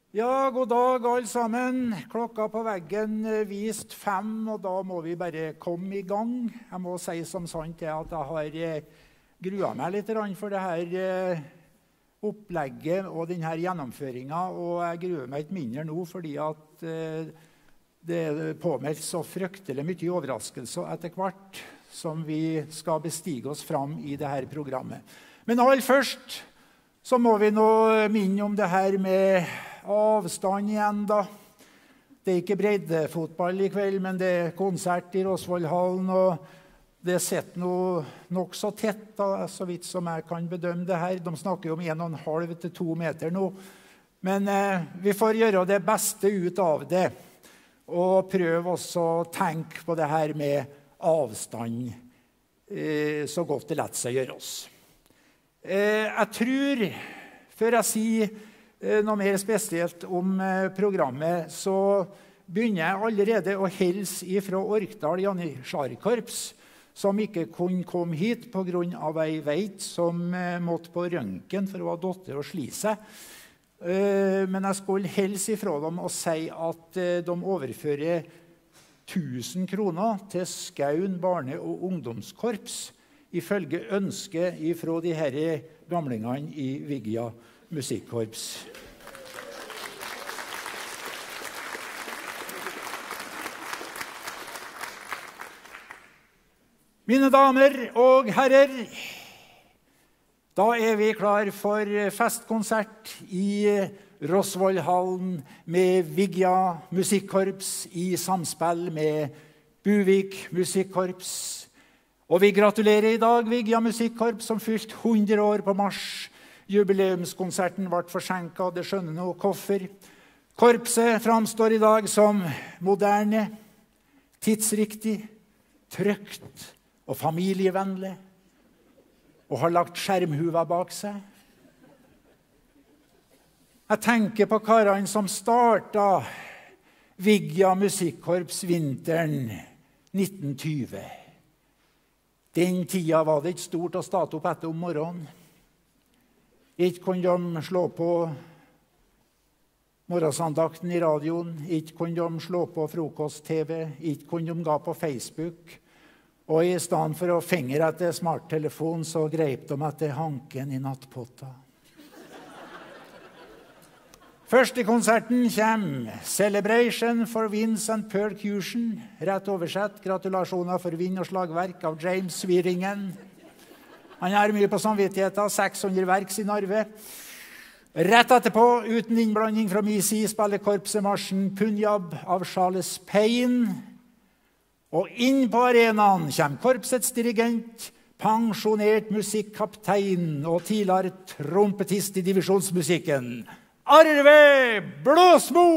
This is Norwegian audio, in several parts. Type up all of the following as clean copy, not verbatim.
Ja, god dag alle sammen. Klokka på veggen vist 5, og da må vi bare komme i gang. Jeg må si som sant at jeg har gruet meg litt for det her opplegget og denne gjennomføringen, og jeg gruer meg ikke mindre nå, fordi at det er påmeldt så fryktelig mye overraskelser etter hvert som vi skal bestige oss fram i dette programmet. Men aller først så må vi nå minne om det her med avstand igjen da. Det er ikke breddefotball i kveld, men det er konsert i Rosvollhallen, og det sitter nok så tett da, så vidt som jeg kan bedømme det her. De snakker om 1,5 til 2 meter nå. Men vi får gjøre det beste ut av det, og prøve også å tenke på det her med avstand så godt det lett seg gjøre oss. Jeg tror, før jeg sier noe mer spesielt om programmet, så begynner jeg allerede å hilse fra Orkdal Janitsjarkorps, som ikke kunne komme hit på grunn av ei veit som måtte på røntgen for å ha dotter og sli seg. Men jeg skulle hilse fra dem og si at de overfører 1000 kroner til Skaun barne- og ungdomskorps, ifølge ønske fra de her gamlingene i Vigia musikkorps. Mine damer og herrer, da er vi klar for festkonsert i Rosvollhallen med Vigia musikkorps i samspill med Buvik musikkorps. Og vi gratulerer i dag Vigia musikkorps som fylt 100 år på mars. Jubileumskonserten ble forsinket, det skjønner noe hvorfor. Korpset framstår i dag som moderne, tidsriktig, trygt og familievennlig, og har lagt skjermhuva bak seg. Jeg tenker på karene som startet Vigia musikkorps vinteren 1920. Den tida var det ikke stort å starte opp etter om morgenen. Ikke kunne de slå på morgensandakten i radioen, ikke kunne de slå på frokost-TV, ikke kunne de gå på Facebook, og i stedet for å fingre etter smarttelefon, så greip de etter hanken i nattpotta. Først i konserten kommer Celebration for Winds and Percussion, rett oversett, gratulasjoner for vind og slagverk av James Swieringen. Han har mye på samvittigheten, 600 verks i Narve. Rett etterpå, uten innblanding fra min side, spiller korpset marsjen Punjab av Charles Payne. Og inn på arenaen kommer korpsets dirigent, pensjonert musikkaptein og tidligere trompetist i divisjonsmusikken, Arve Blåsmo!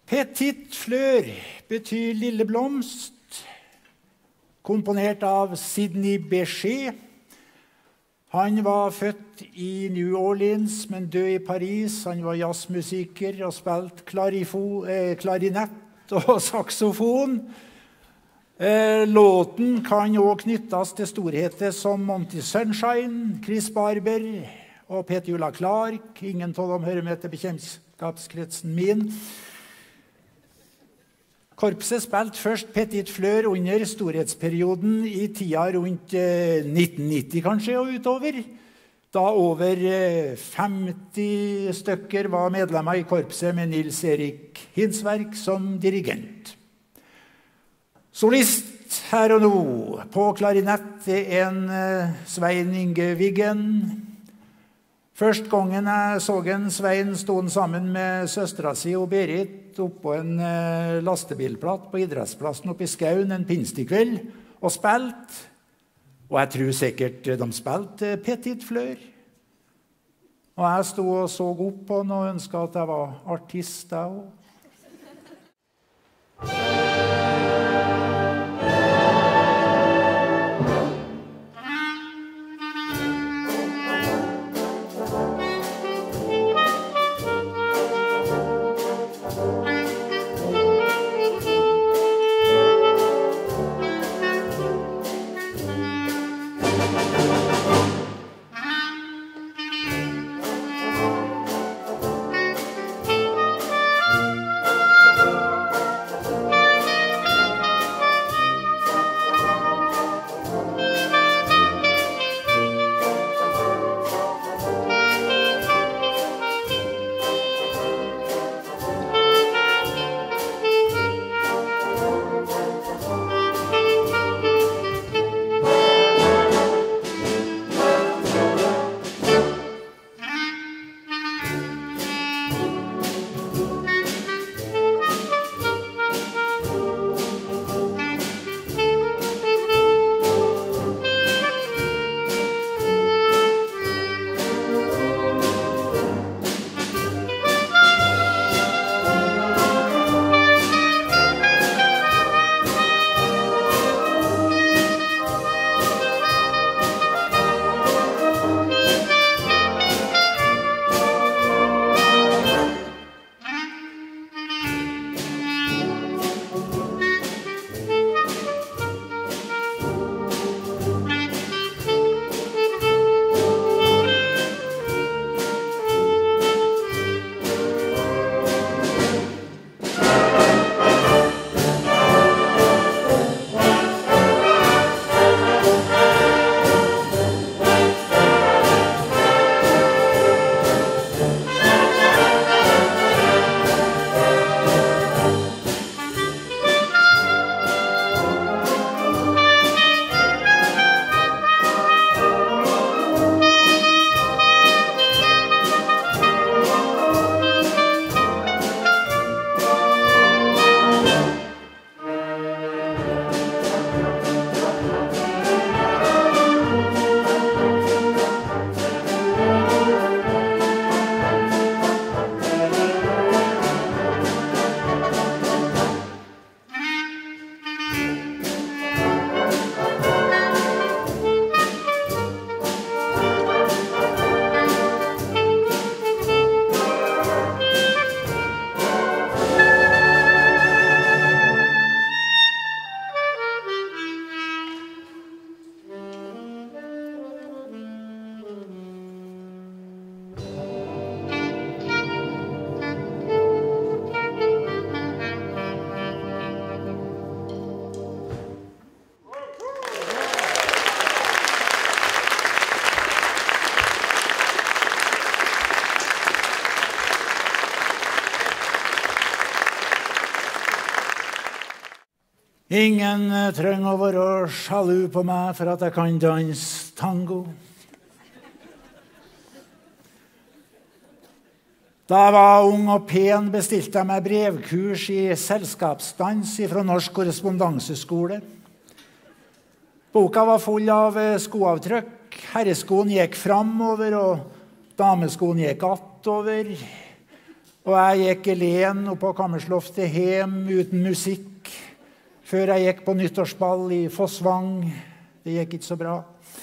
Petit Fleur betyr lille blomst, komponert av Sidney Bechet. Han var født i New Orleans, men død i Paris. Han var jazzmusiker og spilte klarinett og saksofon. Låten kan også knyttes til storheter som Monty Sunshine, Chris Barber og Petula Clark. Ingen av dem hører med til bekjentskapskretsen min. Korpset spilte først Petit Fleur under storhetsperioden i tida rundt 1990 kanskje og utover, da over 50 stykker var medlemmer i korpset med Nils Erik Hinsverk som dirigent. Solist her og nå på klarinett en Svein Inge Wiggen. Først gangen jeg så Svein stod sammen med søstera si og Berit oppå en lastebilplatt på idrettsplassen oppe i Skaun en pinstikveld og spilte. Og jeg tror sikkert de spilte Petit Fleur. Og jeg stod og så opp på den og ønsket at jeg var artist jeg også. Ingen trenger å være sjalu på meg for at jeg kan danse tango. Da jeg var ung og pen, bestilte jeg meg brevkurs i selskapsdans fra Norsk Korrespondanseskole. Boka var full av skoavtrykk. Herreskoen gikk framover, og dameskoen gikk attover. Og jeg gikk alene opp på kammersloftet hjem uten musikk, før jeg gikk på nyttårsball i Fossvang. Det gikk ikke så bra.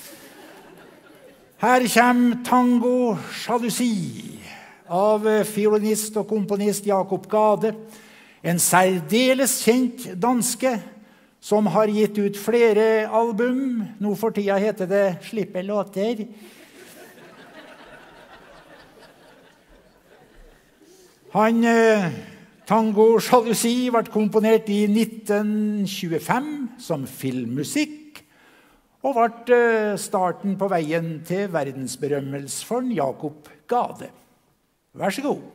Her kommer Tango Jalousi av fiolinist og komponist Jakob Gade, en særdeles kjent danske som har gitt ut flere album. Nå for tida heter det «Slippe låter». Tango Jalousi ble komponert i 1925 som filmmusikk, og ble starten på veien til verdensberømmelse for Jakob Gade. Vær så god.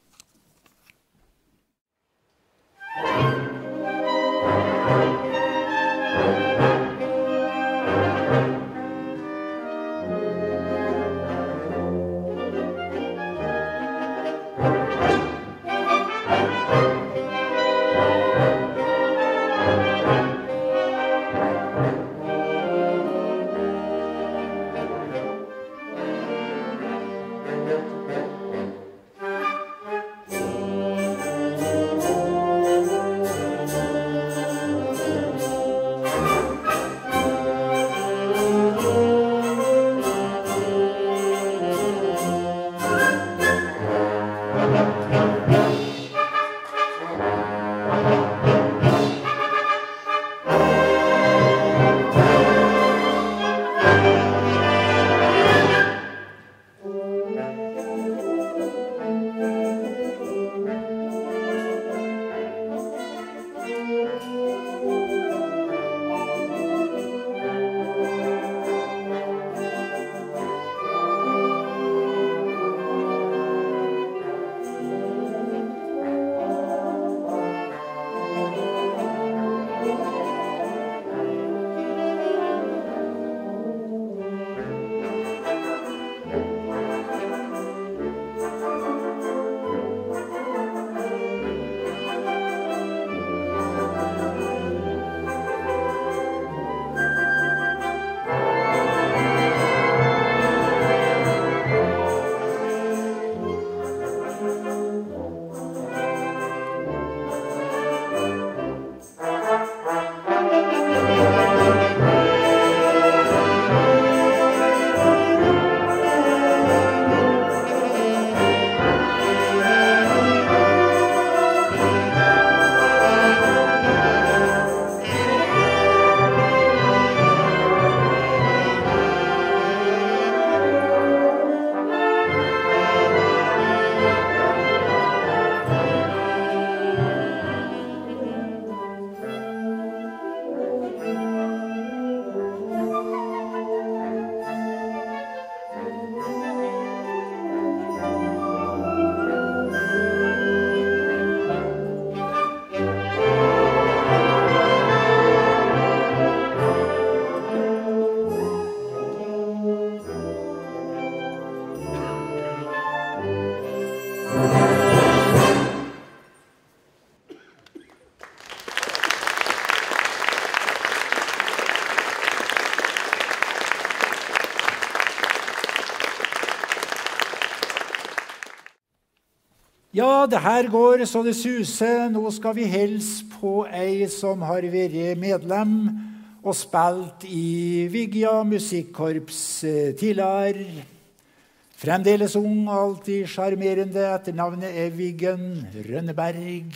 Ja, det her går så det suser. Nå skal vi hilse på ei som har vært medlem og spilt i Vigja musikkorps tidligere. Fremdeles ung, alltid charmerende. Etternavnet er Viggen Rønneberg.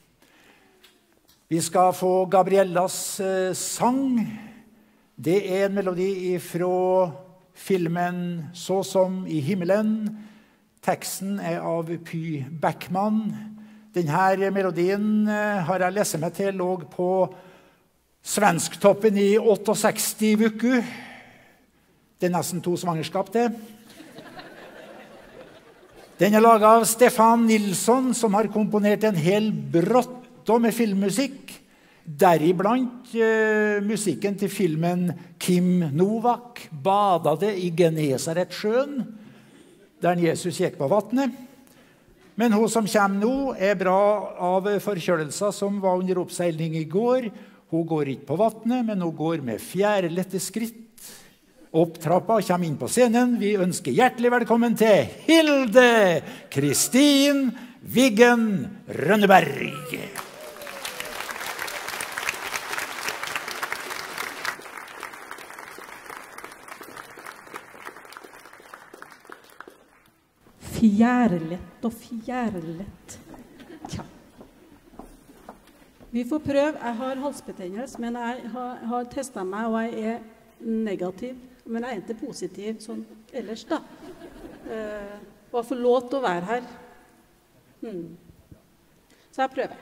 Vi skal få Gabriellas sang. Det er en melodi fra filmen «Så som i himmelen». Teksten er av Py Beckmann. Denne melodien har jeg lest meg til lå på Svensktoppen i 68 uker. Det er nesten 2 svangerskap, det. Den er laget av Stefan Nilsson, som har komponert en hel brotto med filmmusikk, deriblant musikken til filmen Kim Novak badet i Genesaretsjøen, der Jesus gikk på vattnet. Men hun som kommer nå er bra av forkjølelser som var under oppseiling i går. Hun går ikke på vattnet, men hun går med fjærlette skritt opp trappa og kommer inn på scenen. Vi ønsker hjertelig velkommen til Hilde Kristin Viggen Rønneberg. Fjærlett og fjærlett. Tja. Vi får prøve. Jeg har halsbetennelse, men jeg har testet meg, og jeg er negativ. Men jeg er ikke positiv sånn ellers, da. Og jeg får lov til å være her. Så jeg prøver.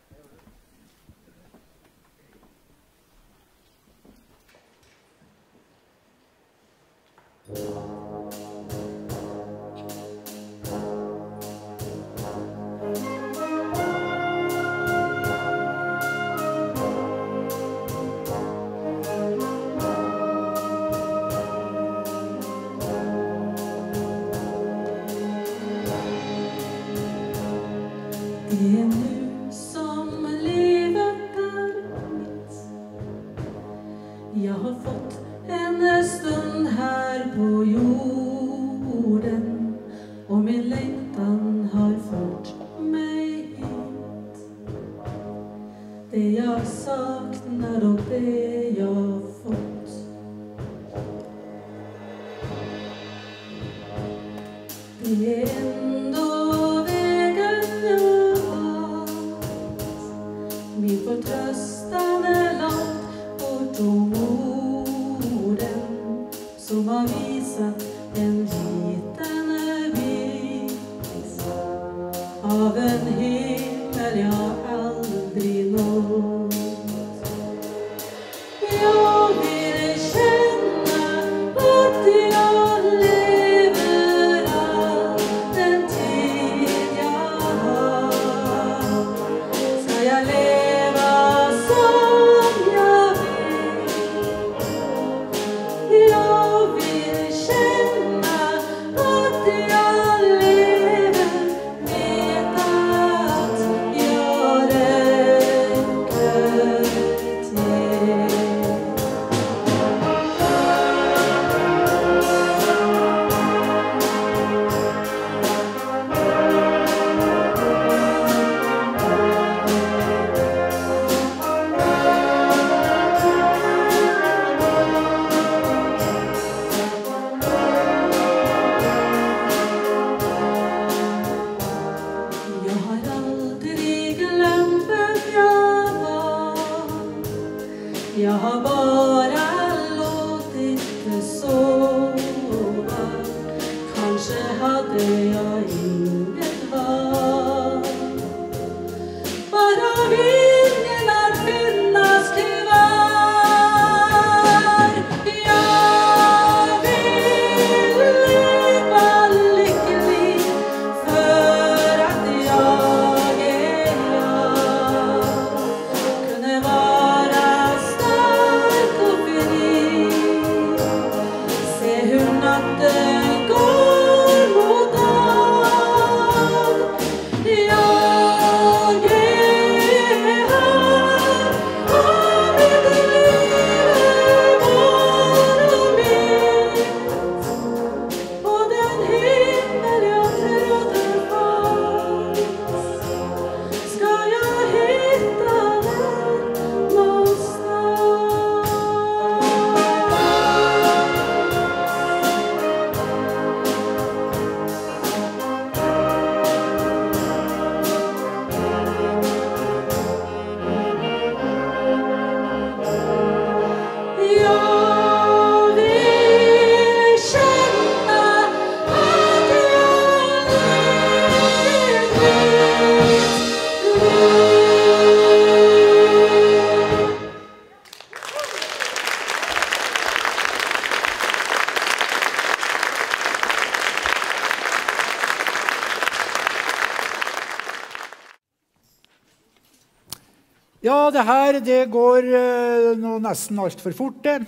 Ja, det går nå nesten alt for fort, det.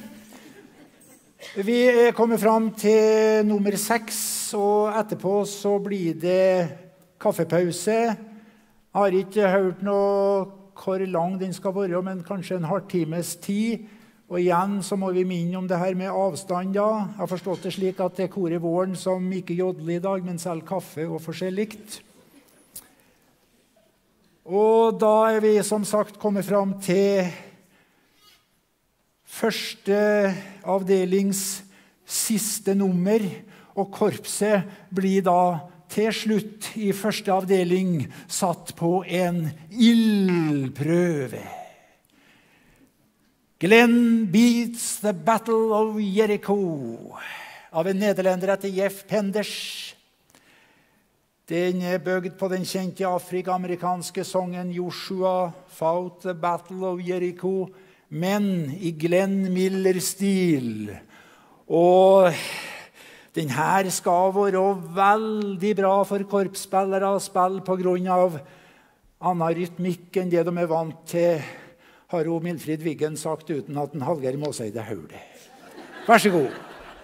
Vi er kommet frem til nummer 6, og etterpå så blir det kaffepause. Jeg har ikke hørt noe hvor lang den skal være, men kanskje en halvtimes tid. Og igjen så må vi minne om det her med avstand, ja. Jeg har forstått det slik at det er koret våren som ikke jodler i dag, men selv kaffe og forskjellig. Og da vi som sagt kommet fram til første avdelings siste nummer, og korpset blir da til slutt i første avdeling satt på en ildprøve. Glenn beats the Battle of Jericho av en nederlender etter Jeff Penders. Den bygd på den kjente afroamerikanske sangen Joshua fought the Battle of Jericho, men i Glenn Miller-stil. Og den her skal være veldig bra for korpsspillere å spille på grunn av annen rytmikk enn det de er vant til, har jo Milfrid Wiggen sagt uten at en Hallgeir Måseide hører det. Vær så god.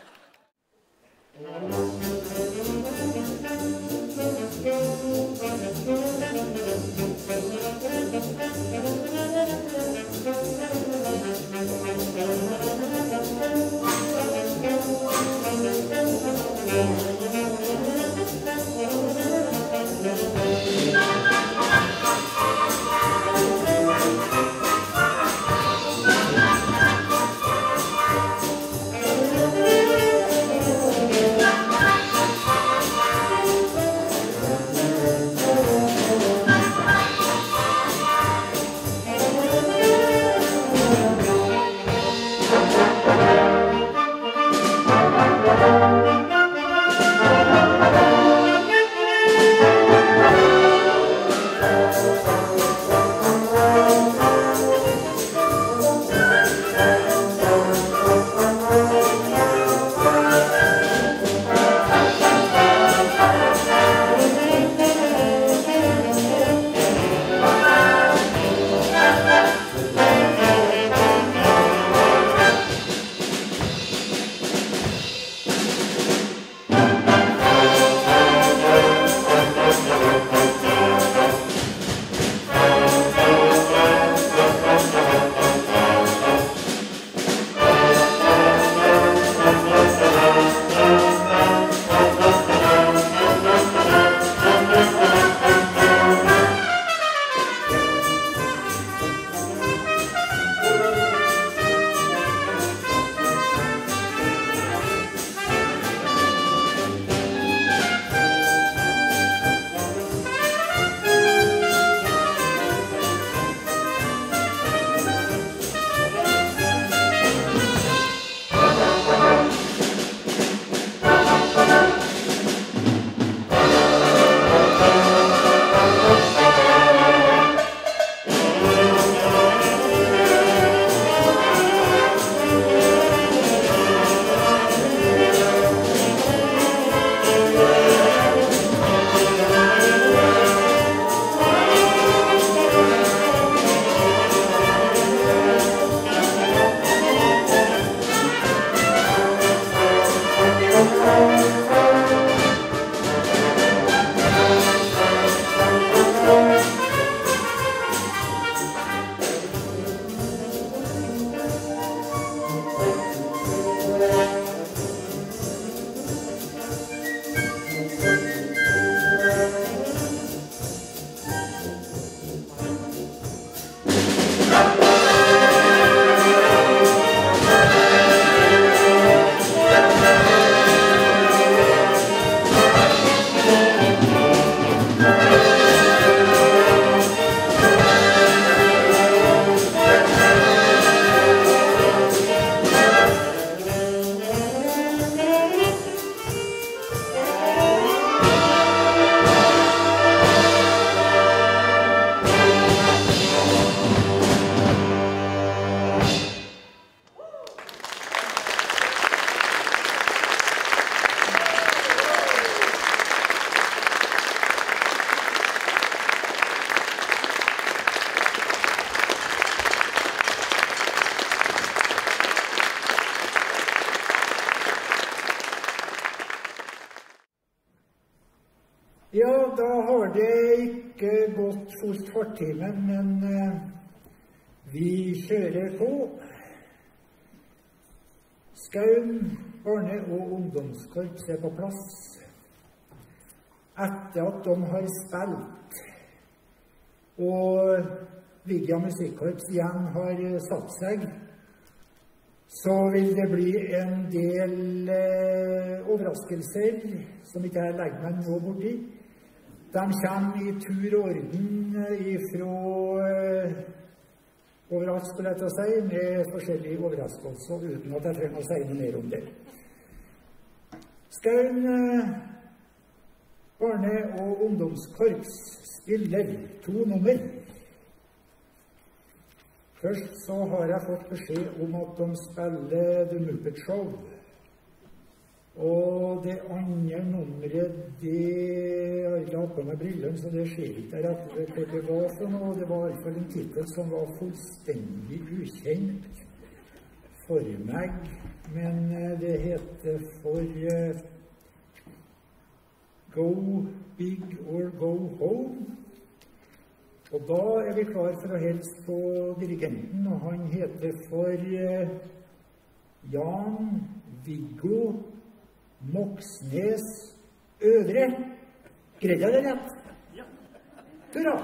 Ja, da har det ikke gått fullt kvarttimen, men vi kjører på. Skaun, barne- og ungdomskorps er på plass. Etter at de har spilt og Vigia Musikkorps igjen har satt seg, så vil det bli en del overraskelser som ikke jeg legger meg nå borti. De kommer i tur og orden ifra overalt, skulle jeg til å si, med forskjellige overraskelser, uten at jeg trenger å si noe mer om det. Skaun barne- og ungdomskorps spiller 2 nummer. Først så har jeg fått beskjed om at de spiller The Muppet Show. Og det andre nummeret, det har jeg ikke hatt på meg brillene, så det skjer ikke rett hva det var for noe. Det var i hvert fall en titel som var fullstendig ukjent for meg, men det heter for Go Big or Go Home. Og da er vi klar for å hilse på dirigenten, og han heter for Jan Viggo Moxnes Øvre. Greide jeg det rett? Ja. Hurra!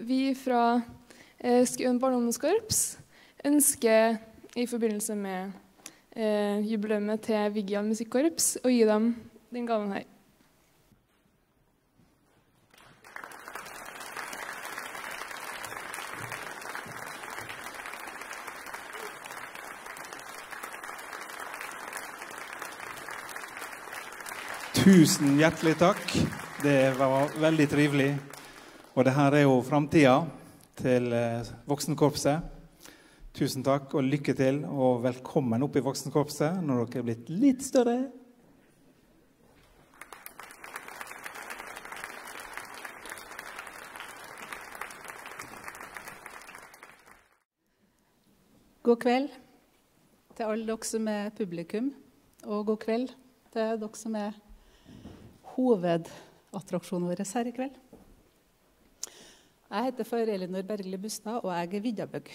vi fra Skaun barne- og ungdomskorps ønsker i forbindelse med jubileet til Vigia musikkorps å gi dem den gaven her. Tusen hjertelig takk. Det var veldig trivelig. Og det her jo fremtiden til voksenkorpset. Tusen takk og lykke til, og velkommen opp i voksenkorpset når dere blitt litt større. God kveld til alle dere som publikum, og god kveld til dere som hovedattraksjonen vår her i kveld. Jeg heter for Elinor Bergli Bustad, og jeg Vidjabøgg.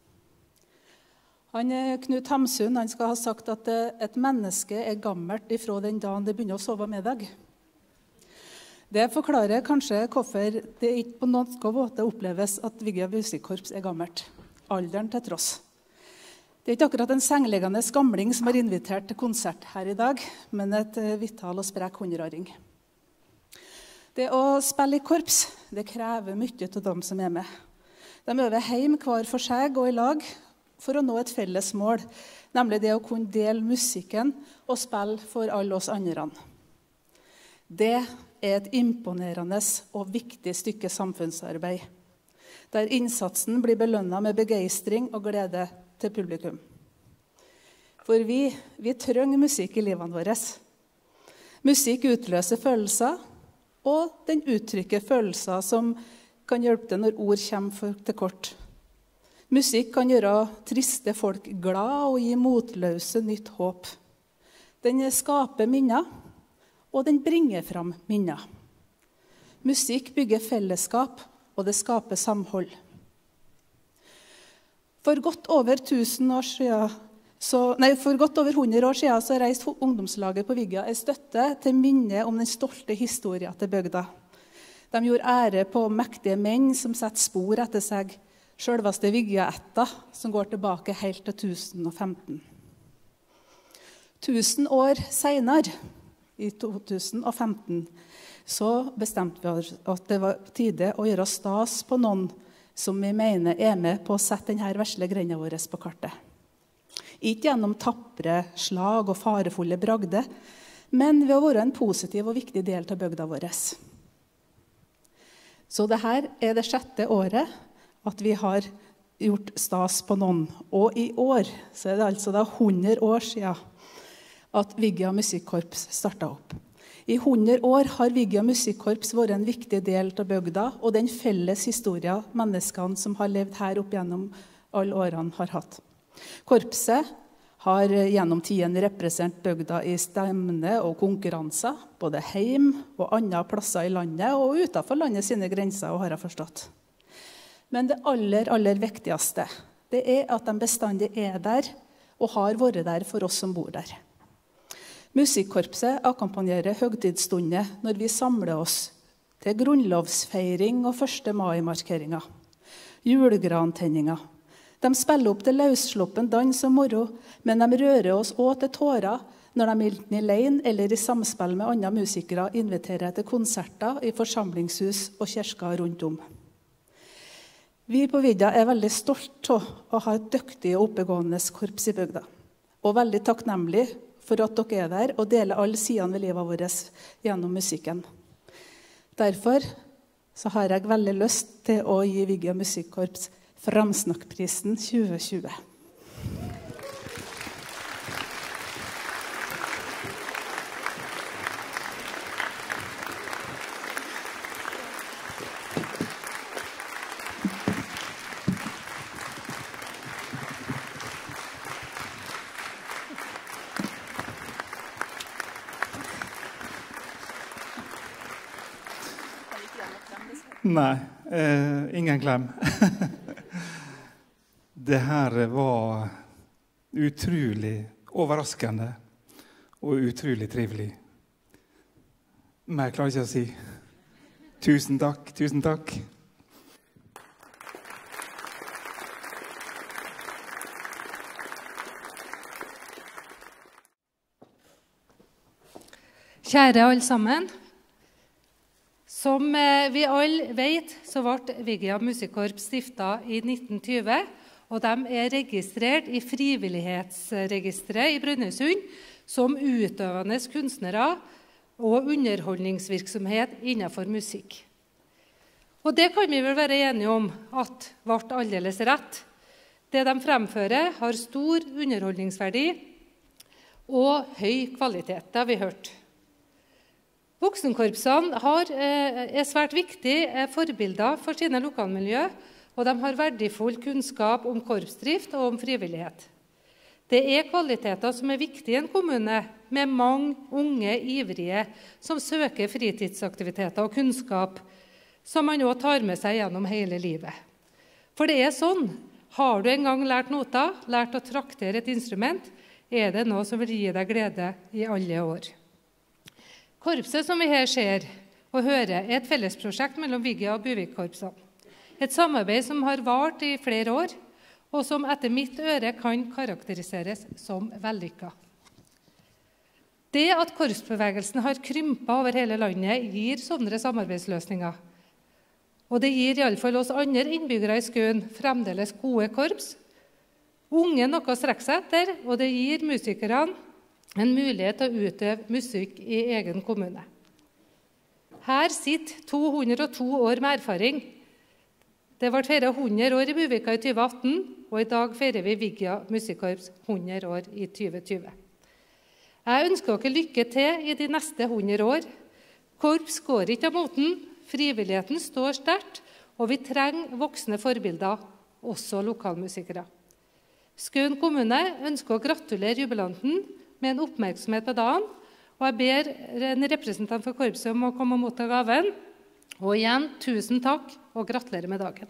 Knut Hamsun skal ha sagt at et menneske gammelt ifra den dagen det begynner å sove middag. Det forklarer kanskje hvorfor det ikke på noen måte oppleves at Vigia musikkorps gammelt, alderen til tross. Det ikke akkurat en sengeliggende gamling som har invitert til konsert her i dag, men et vital og sprek 100-åring. Det å spille i korps, det krever mye av dem som med. De øver hjem hver for seg og i lag for å nå et felles mål, nemlig det å kunne dele musikken og spille for alle oss andre. Det et imponerende og viktig stykke samfunnsarbeid, der innsatsen blir belønnet med begeistring og glede til publikum. For vi trenger musikk i livene våre. Musikk utløser følelser, og den uttrykker følelser som kan hjelpe til når ord kommer til kort. Musikk kan gjøre triste folk glad og gi motløse nytt håp. Den skaper minner, og den bringer fram minner. Musikk bygger fellesskap, og det skaper samhold. For godt over 100 år siden så reiste ungdomslaget på Vigia en støtte til minne om den stolte historien til bygda. De gjorde ære på mektige menn som setter spor etter seg, selveste Vigia-ætta, som går tilbake helt til 1015. 1000 år senere, i 2015, så bestemte vi at det var tide å gjøre stas på noen som vi mener med på å sette denne vesle grenda vår på kartet. Ikke gjennom tappre slag og farefulle bragder, men ved å være en positiv og viktig del av bygda vår. Så dette det 6. året at vi har gjort stas på noen. Og i år så det altså 100 år siden at Vigia musikkorps startet opp. I 100 år har Vigia musikkorps vært en viktig del av bygda, og den felles historien menneskene som har levd her opp gjennom alle årene har hatt. Korpset har gjennom tiden representert bygda i stevne og konkurranser, både heim og andre plasser i landet, og utenfor landet sine grenser, og har jeg forstått. Men det aller viktigste, det at de bestandig der, og har vært der for oss som bor der. Musikkorpset akkompagnerer høgtidsstunder når vi samler oss til grunnlovsfeiring og 1. mai-markeringer, julegrantenninger. De spiller opp til løssluppen dans og moro, men de rører oss også til tårer når de enten alene eller i samspill med andre musikere inviterer til konserter i forsamlingshus og kirker rundt om. Vi på Vidja veldig stolt av å ha et dyktig og oppegående korps i bygda, og veldig takknemlig for at dere der og deler alle sidene ved livet vårt gjennom musikken. Derfor så har jeg veldig lyst til å gi Vigia musikkorps Framsnakkprisen 2020. Nei, ingen klem. Det her var utrolig overraskende og utrolig trivelig. Men jeg klarer ikke å si tusen takk, tusen takk. Kjære alle sammen. Som vi alle vet, så ble Vigia Musikkorps stiftet i 1920, og de er registrert i frivillighetsregisteret i Brønnøysund som utøvende kunstnere og underholdningsvirksomhet innenfor musikk. Og det kan vi vel være enige om at ble aldeles rett. Det de fremfører har stor underholdningsverdi og høy kvalitet, det har vi hørt. Voksenkorpsene er svært viktige forbilder for sine lokalmiljø, og de har verdifull kunnskap om korpsdrift og om frivillighet. Det er kvaliteter som er viktige i en kommune, med mange unge ivrige som søker fritidsaktiviteter og kunnskap, som man også tar med seg gjennom hele livet. For det er sånn, har du en gang lært noter, lært å traktere et instrument, er det noe som vil gi deg glede i alle år. Korpset som vi her ser og hører er et fellesprosjekt mellom Vigia og Buvik-korpsene. Et samarbeid som har vart i flere år, og som etter mitt øre kan karakteriseres som vellykket. Det at korpsbevegelsen har krympet over hele landet, gir sånne samarbeidsløsninger. Og det gir i alle fall oss andre innbyggere i Skøyen fremdeles gode korps, unge noe å strekke seg etter, og det gir musikerne en mulighet til å utøve musikk i egen kommune. Her sitter 202 år med erfaring. Det ble feiret 100 år i Buvika i 2018, og i dag feirer vi Vigia Musikkorps 100 år i 2020. Jeg ønsker dere lykke til i de neste 100 år. Korps går ikke av moten, frivilligheten står sterkt, og vi trenger voksne forbilder, også lokalmusikere. Skøyen kommune ønsker å gratulere jubilanten med en oppmerksomhet på dagen, og jeg ber en representant for korpset om å komme og motta gaven. Og igjen, tusen takk, og gratulerer med dagen.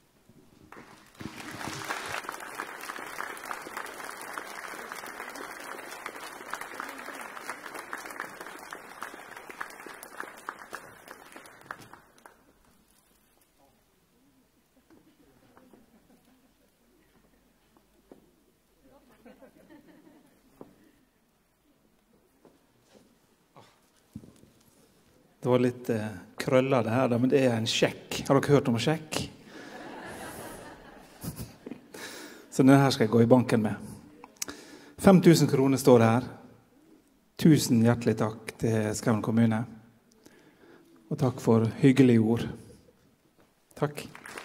Det var litt krøller det her, men det er en sjekk. Har dere hørt om sjekk? Så denne her skal jeg gå i banken med. 5000 kroner står det her. 1000 hjertelig takk til Skaun kommune. Og takk for hyggelige ord. Takk.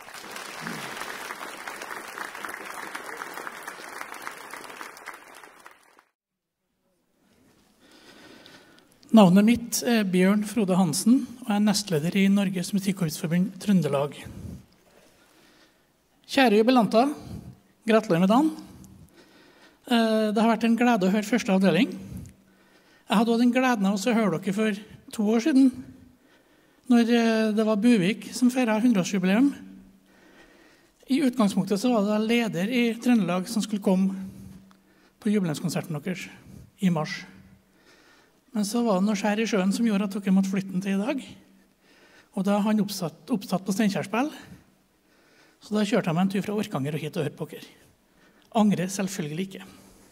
Navnet mitt er Bjørn Frode Hansen, og jeg er nestleder i Norges Musikkorpsforbund Trøndelag. Kjære jubilanter, gratulerer med dagen. Det har vært en glede å høre første avdeling. Jeg hadde også den gleden av å høre dere for 2 år siden, når det var Buvik som feiret 100-årsjubileum. I utgangspunktet så var det leder i Trøndelag som skulle komme på jubileumskonserten deres i mars. Men så var det noe skjær i sjøen som gjorde at dere måtte flytte den til i dag. Og da er han oppsatt på Steinkjerspill. Så da kjørte jeg meg en tur fra Orkanger og hit og hørte på dere. Angrer selvfølgelig ikke.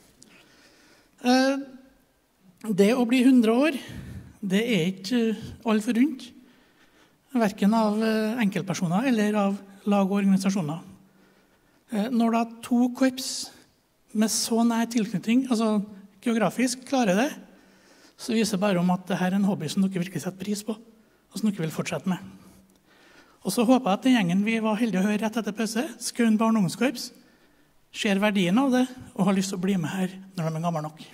Det å bli 100 år, det er ikke alle forunt. Hverken av enkeltpersoner eller av lag og organisasjoner. Når da 2 korps med så nær tilknytning, altså geografisk, klarer det, så viser det bare om at dette er en hobby som dere virkelig setter pris på, og som dere vil fortsette med. Og så håper jeg at den gjengen vi var heldige å høre rett etter pause, Skøyen barne- og ungdomskorps, ser verdien av det, og har lyst til å bli med her når de er gamle nok.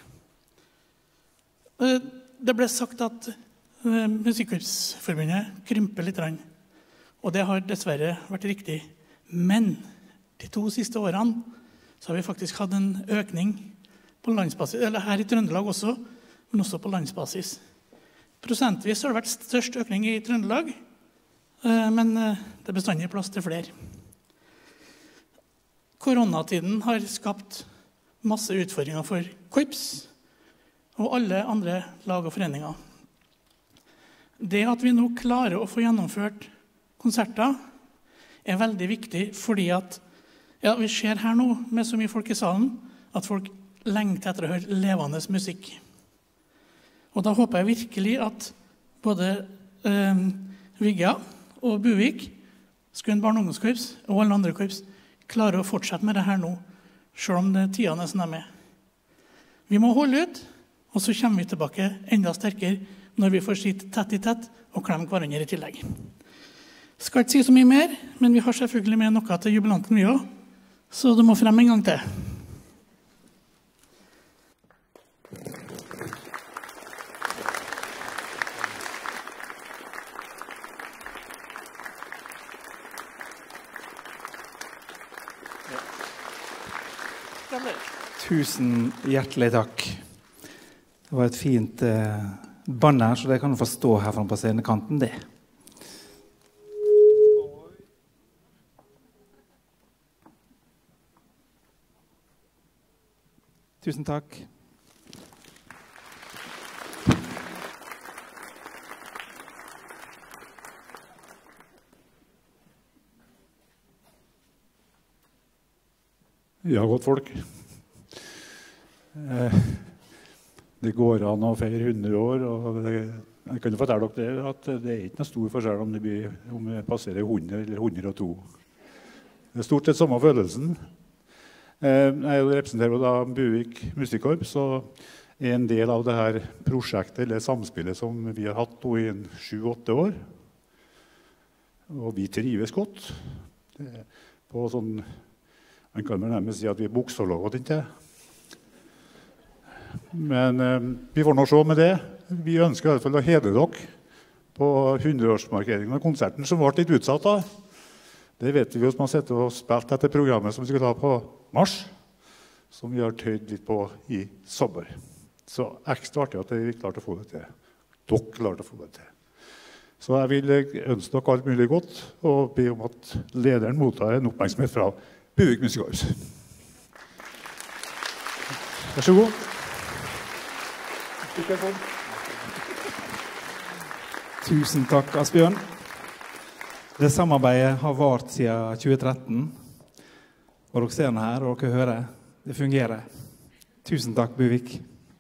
Det ble sagt at Musikkorpsforbundet krymper litt, og det har dessverre vært riktig. Men de 2 siste årene så har vi faktisk hatt en økning på landsbasis, eller her i Trøndelag også, men også på landsbasis. Prosentvis har det vært størst økning i Trøndelag, men det er bestandig plass til flere. Koronatiden har skapt masse utfordringer for korps og alle andre lag og foreninger. Det at vi nå klarer å få gjennomført konserter er veldig viktig, fordi at vi ser her nå med så mye folk i salen at folk lengter etter å høre levende musikk. Og da håper jeg virkelig at både Vigga og Buvik, Skøyen barne- og ungdomskorps og alle andre korps klarer å fortsette med det her nå, selv om det tidene er som de er. Vi må holde ut, og så kommer vi tilbake enda sterkere når vi får sitte tett i tett og klemme hverandre i tillegg. Skal ikke si så mye mer, men vi har selvfølgelig med noe til jubilanten vi også, så det må frem en gang til. Tusen hjertelig takk. Det var et fint banner, så det kan du få stå her frem på scenekanten, det. Tusen takk. Ja, godt folk. Det går an å feire 100 år, og jeg kan jo fortelle dere at det er ikke noe stor forskjell om det passerer 100 eller 102. Det er stort sett samme følelsen. Jeg representerer da Buvik Musikkorps, og er en del av det her prosjektet, eller samspillet som vi har hatt nå i 7-8 år. Og vi trives godt. På sånn, man kan vel nærmest si at vi er buksologger, tenkte jeg. Men vi får nå se med det. Vi ønsker i hvert fall å hedre dere på 100-årsmarkeringen av konserten som ble litt utsatt da. Det vet vi hvis man sitter og spilt etter programmet som vi skal ta på mars, som vi har tøyd litt på i sommer. Så ekstra artig at vi klarte å få det til. Dere klarte å få det til. Så jeg vil ønske dere alt mulig godt, og be om at lederen mottar en oppmerksomhet fra Buvik Musikkorps. Vær så god. Tusen takk, Asbjørn. Det samarbeidet har vart siden 2013. Og dere ser den her, og dere hører. Det fungerer. Tusen takk, Buvik.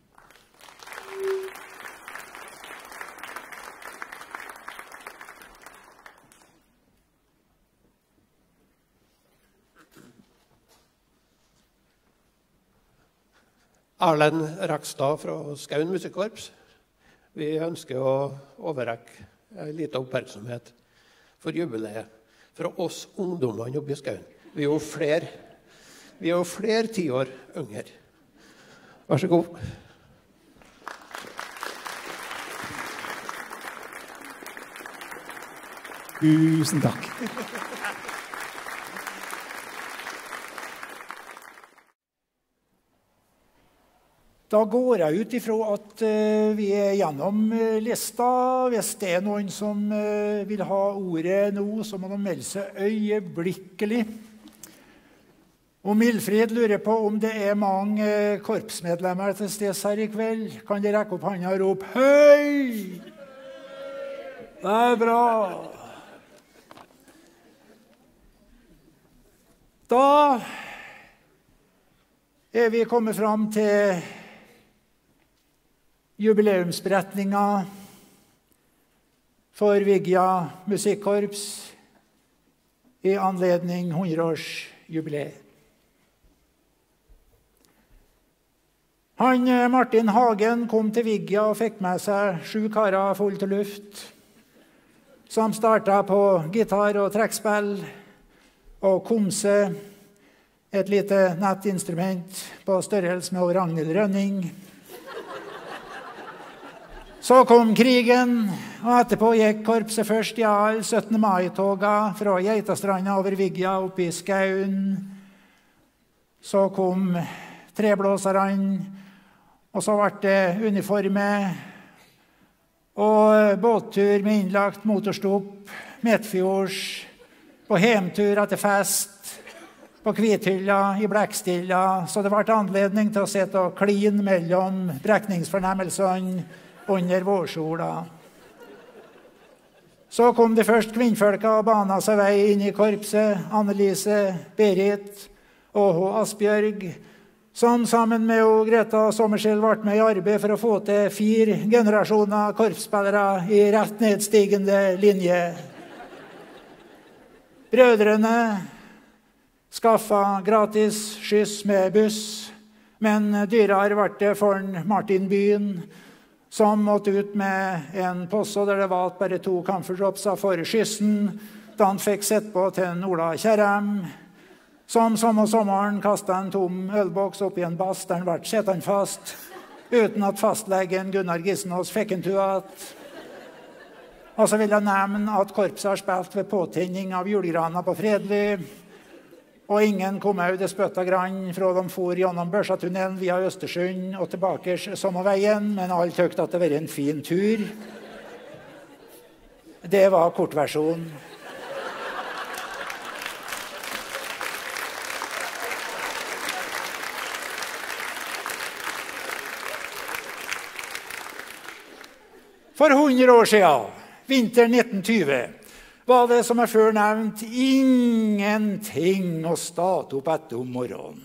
Erlend Rakstad fra Skøyen Musikkorps. Vi ønsker å overrekke en liten oppmerksomhet for jubileet fra oss ungdommene oppe i Skøyen. Vi er jo flere 10 år yngre. Vær så god. Tusen takk. Da går jeg ut ifra at vi er gjennom lista. Hvis det er noen som vil ha ordet nå, så må de melde seg øyeblikkelig. Og Milfrid lurer på om det er mange korpsmedlemmer til stede her i kveld. Kan de rekke opp hånda og rope «Høy!» Det er bra. Da er vi kommet fram til jubileumsberetninga for Vigga Musikkorps i anledning 100-årsjubileet. Martin Hagen kom til Vigga og fikk med seg 7 karer full til luft, som startet på gitar og trekkspill og komse, et lite nettinstrument på størrelse med Ragnhild Rønning. Så kom krigen, og etterpå gikk korpset først i all 17. mai-toga fra Geitastranda over Vigga opp i Skøyen. Så kom treblåserne, og så ble det uniforme og båttur med innlagt motorstopp, Midtfjords, på hemtur etter fest, på Kvithylla i Blekkstilla, så det ble anledning til å sitte og kline mellom brekningsfornemmelsene under vårsola. Så kom det først kvinnfolka og bana seg vei inn i korpset, Annelise, Berit og Asbjørg, som sammen med Greta Sommerskjell ble med i arbeid for å få til 4 generasjoner korpsspillere i rett nedstigende linje. Brødrene skaffet gratis skyss med buss, men dyrere ble det for Martin Byen, som måtte ut med en posse der det var bare 2 camphordropser for skyssen, da han fikk sett på til Ola Kjerem, som sommeren kastet en tom ølboks opp i en bass der han ble sittende fast, uten at fastlegen Gunnar Gissenås fikk en tuat. Og så vil jeg nevne at korpset har spilt ved påtenning av julegrana på Fredly, og ingen kom ut det spøtta grann fra de for gjennom Børsatunnelen via Østersund og tilbake sommerveien, men alle tykte at det var en fin tur. Det var kortversjonen. For 100 år siden, vinter 1920, var det som jeg før nevnt ingenting å starte opp etter om morgenen.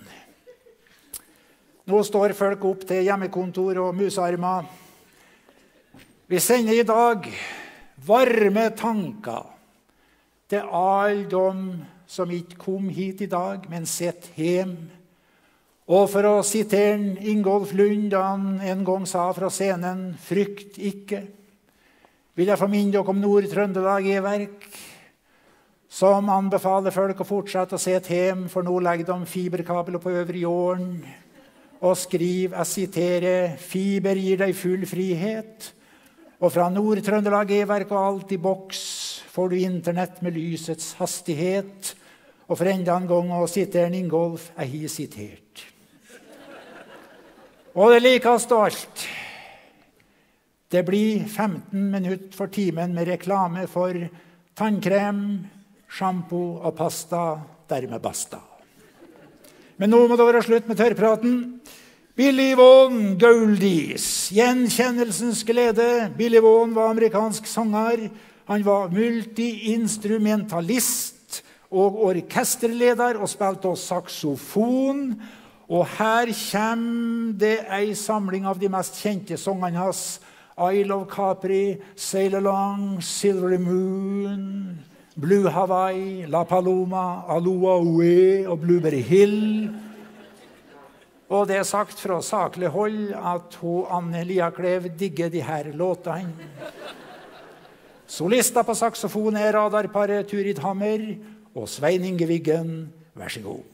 Nå står folk opp til hjemmekontor og musearmer. Vi sender i dag varme tanker til alle de som ikke kom hit i dag, men sitt hjem. Og for å sitere Ingolf Lund, han en gang sa fra scenen, «Frykt ikke», vil jeg få minne dere om Nord-Trøndelag e-verk, som anbefaler folk å fortsette å se et hjem, for nå legger de fiberkabler på øvre jorden, og skriver, jeg siterer, «Fiber gir deg full frihet, og fra Nord-Trøndelag e-verk og alt i boks får du internett med lysets hastighet», og for enda en gang å sitere Ingolf, jeg har sitert. Og det likeste alt, det blir 15 minutter for timen med reklame for tannkrem, shampoo og pasta, dermed basta. Men nå må det være slutt med tørrpraten. Billy Vaughan, Goldies, gjenkjennelsens glede. Billy Vaughan var amerikansk sanger. Han var multi-instrumentalist og orkesterleder og spilte også saksofon. Og her kommer det en samling av de mest kjente sangene hans. Isle of Capri, Sail Along, Silvery Moon, Blue Hawaii, La Paloma, Aloha Oe og Blueberry Hill. Og det sagt fra saklig hold at Anne Liaklev digger de her låtene. Solister på saksofon er radarparet Turid Hammer og Svein Inge Wiggen. Vær så god.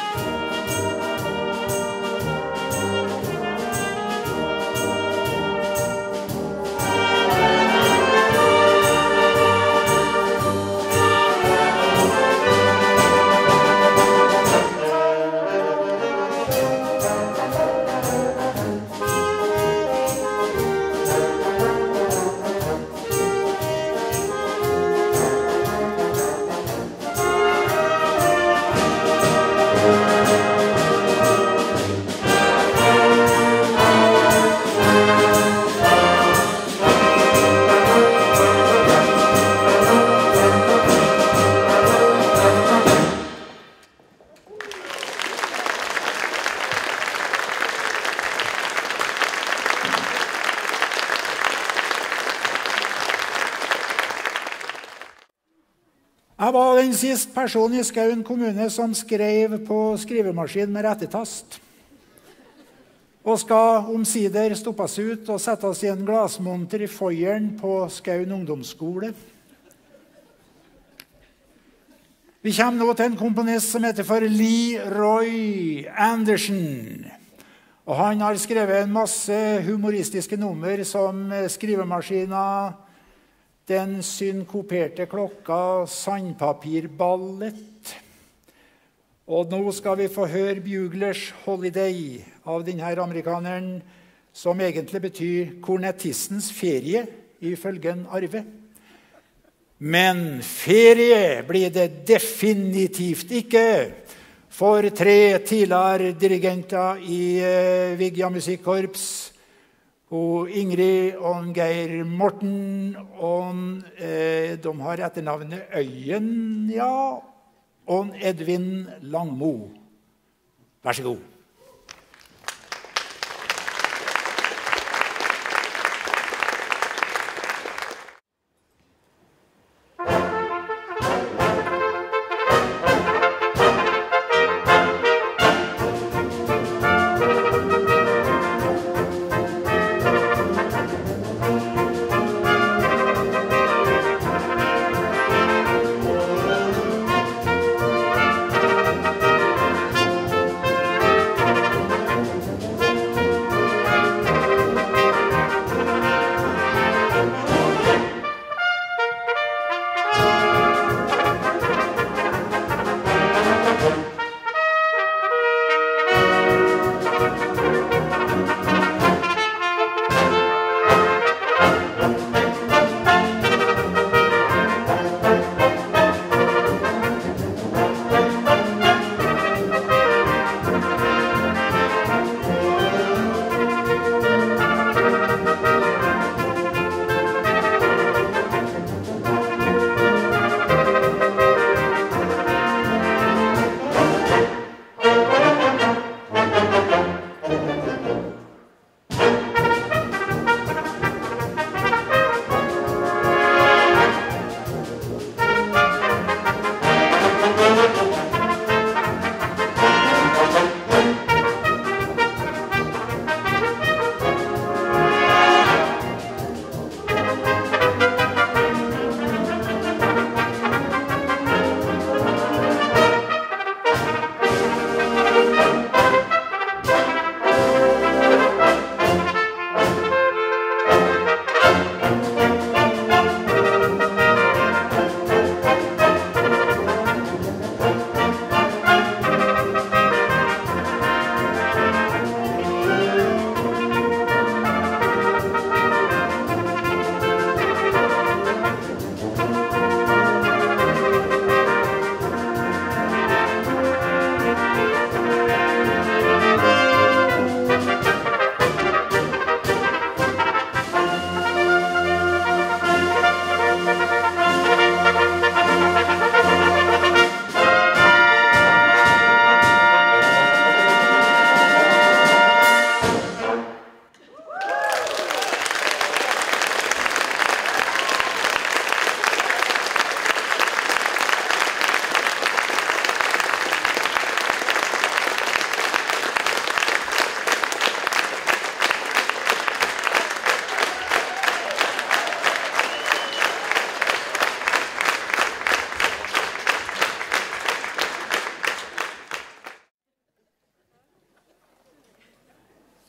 Jeg var den siste personen i Skaun kommune som skrev på skrivemaskin med rettetast. Og skal omsider stoppes ut og settes i en glassmonter i foyeren på Skaun ungdomsskole. Vi kommer nå til en komponist som heter for Leroy Anderson. Og han har skrevet en masse humoristiske nummer som skrivemaskiner, Den synkoperte klokka, Sandpapirballet. Og nå skal vi få høre Buglers Holiday av denne amerikaneren, som egentlig betyr kornettistens ferie, ifølge Arve. Men ferie blir det definitivt ikke for 3 tidligere dirigenter i Vigja Musikkorps, og Ingrid og Geir Morten, og de har etternavnet Øyen, ja, og Edvin Langmo. Vær så god.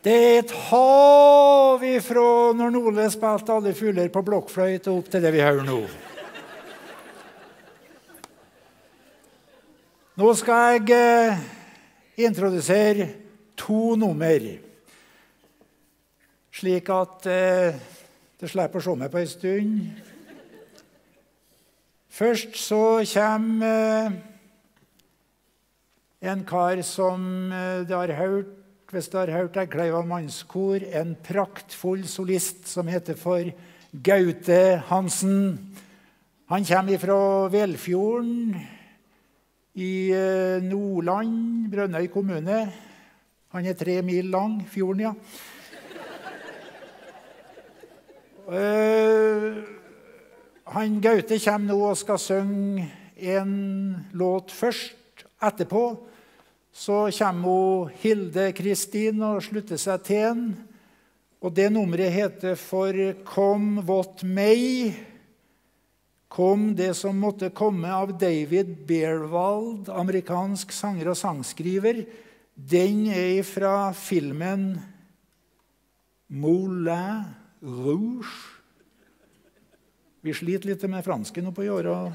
Det er et hav ifra når Ole spilte alle fugler på blokkfløyt og opp til det vi hører nå. Nå skal jeg introdusere 2 nummer, slik at det slipper å se meg på en stund. Først så kommer en kar som det har hørt, hvis du har hørt Eggkleiva mannskor, en praktfull solist som heter for Gaute Hansen. Han kommer fra Velfjorden i Nordland, Brønnøy kommune. Han er 3 mil lang, fjorden, ja. Han Gaute kommer nå og skal synge en låt først. Etterpå så kommer Hilde Kristin og slutter seg til en. Og det nummeret heter For kom vått meg. Kom det som måtte komme av David Beerwald, amerikansk sanger og sangskriver. Den er fra filmen Moulin Rouge. Vi sliter litt med fransken oppe i året.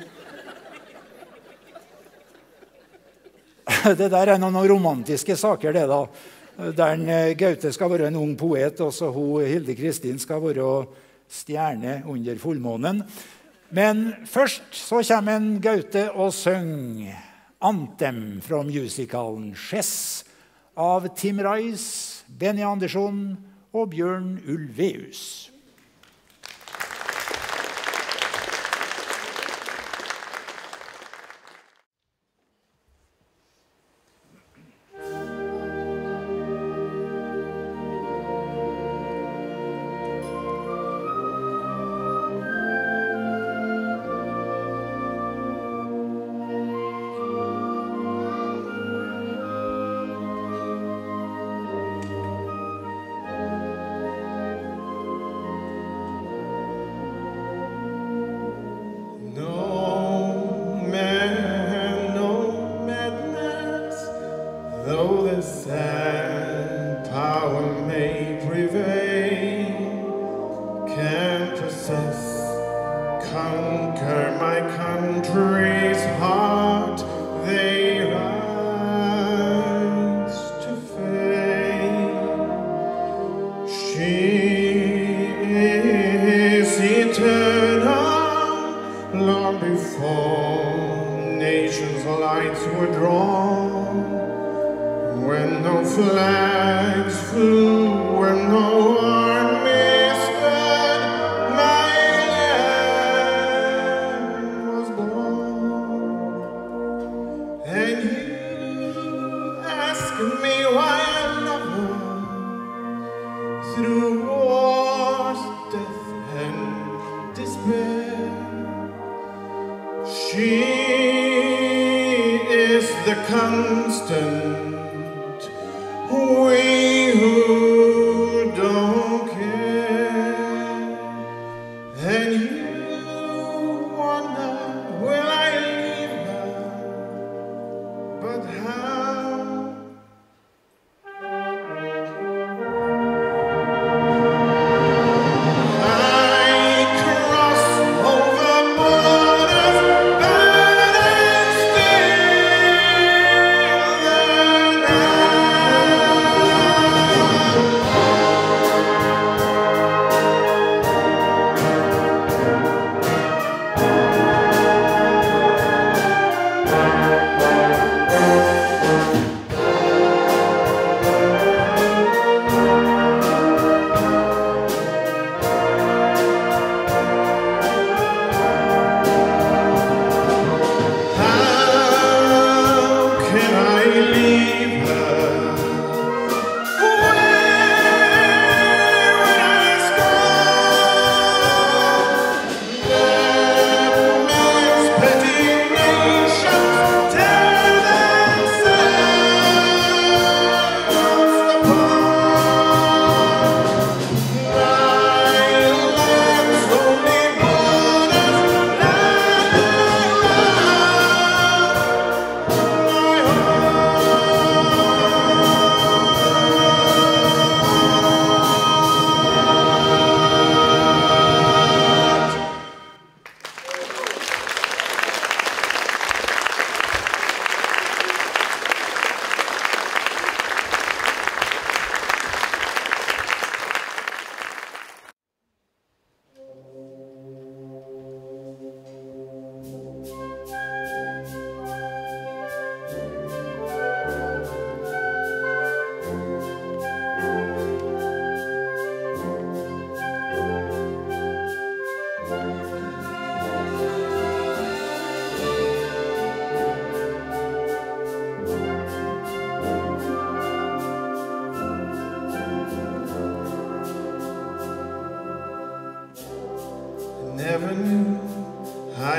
Det der er noen romantiske saker, det da. Der Gaute skal være en ung poet, og så Hilde Kristin skal være stjerne under fullmånen. Men først så kommer en Gaute og synger Anthem fra musikalen Chess av Tim Rice, Benny Andersson og Bjørn Ulveus.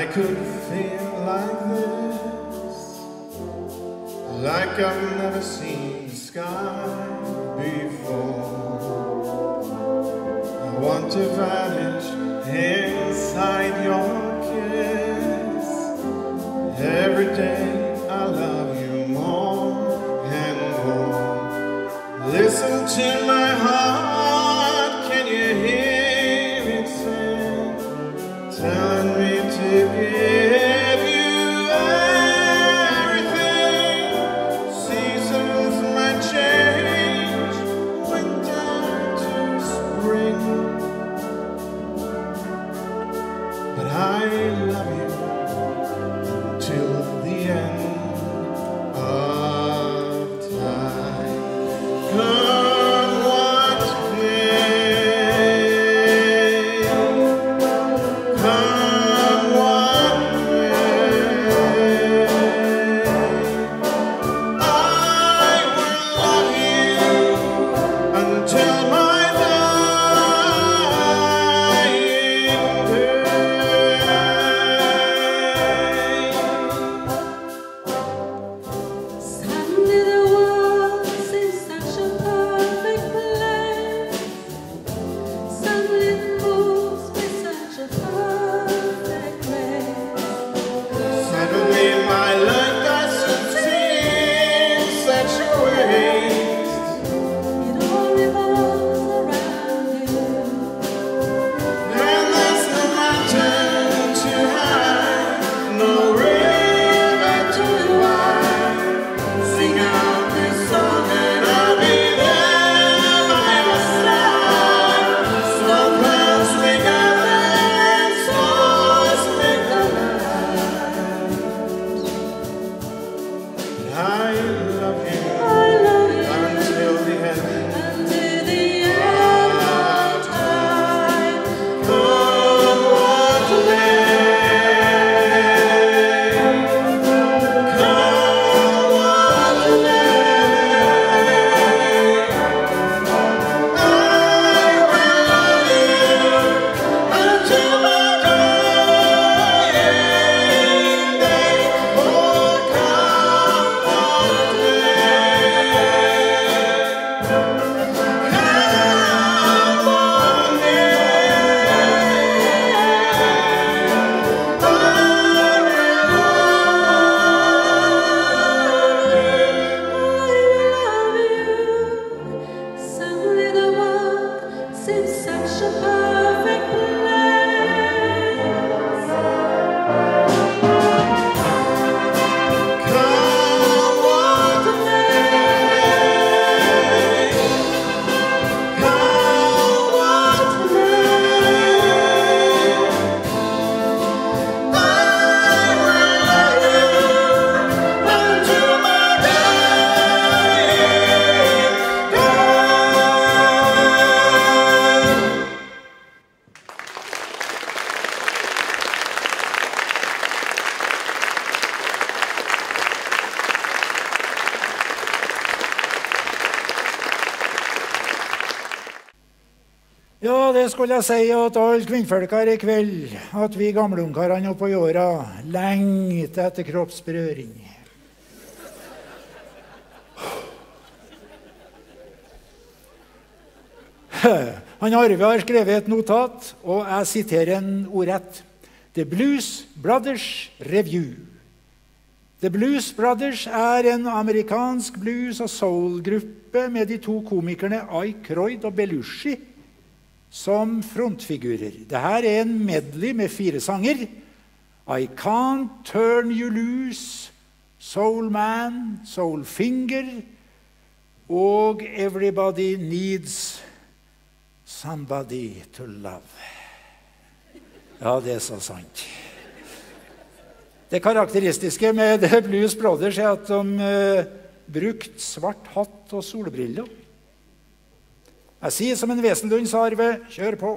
could feel like this, like I've never seen the sky before. I want to vanish inside your kiss. Every day I love you more and more. Listen to my heart, can you hear it sing? Telling me to give you everything. Seasons might change, winter to spring, but I love you till the end of time. Come what may, come what may, I will love you until my dying day. Suddenly the world seems such a perfect place. Suddenly it moves with such a perfect grace. Suddenly my life doesn't seem such a waste. It all revolves around you. And there's no mountain too high, no river too wide. Sing out this song and I'll be there by your side. Snow clouds make a land, stars make the light. I love you until the end. Until the end of time. Come what may, come what may, I will love you until my dying day. Oh, come what may, come what Suddenly the world seems such a perfect place. come what may, come what may, I will love you until my dying day. Ja, det skulle jeg si at alle kvinnfolk her i kveld, at vi gamleungkarene oppe på jorda lengter etter kroppsberøring. Han Arve har skrevet et notat, og jeg siterer en ordrett. The Blues Brothers Review. The Blues Brothers er en amerikansk blues- og soul-gruppe med de to komikerne Ike Royd og Belushi som frontfigurer. Dette er en medley med 4 sanger. I Can't Turn You Loose, Soul Man, Soul Finger og Everybody Needs Somebody to Love. Ja, det er så sant. Det karakteristiske med The Blues Brothers er at de brukte svart hatt og solbriller. Jeg sier som en Wesenlund sa, Arve, kjør på.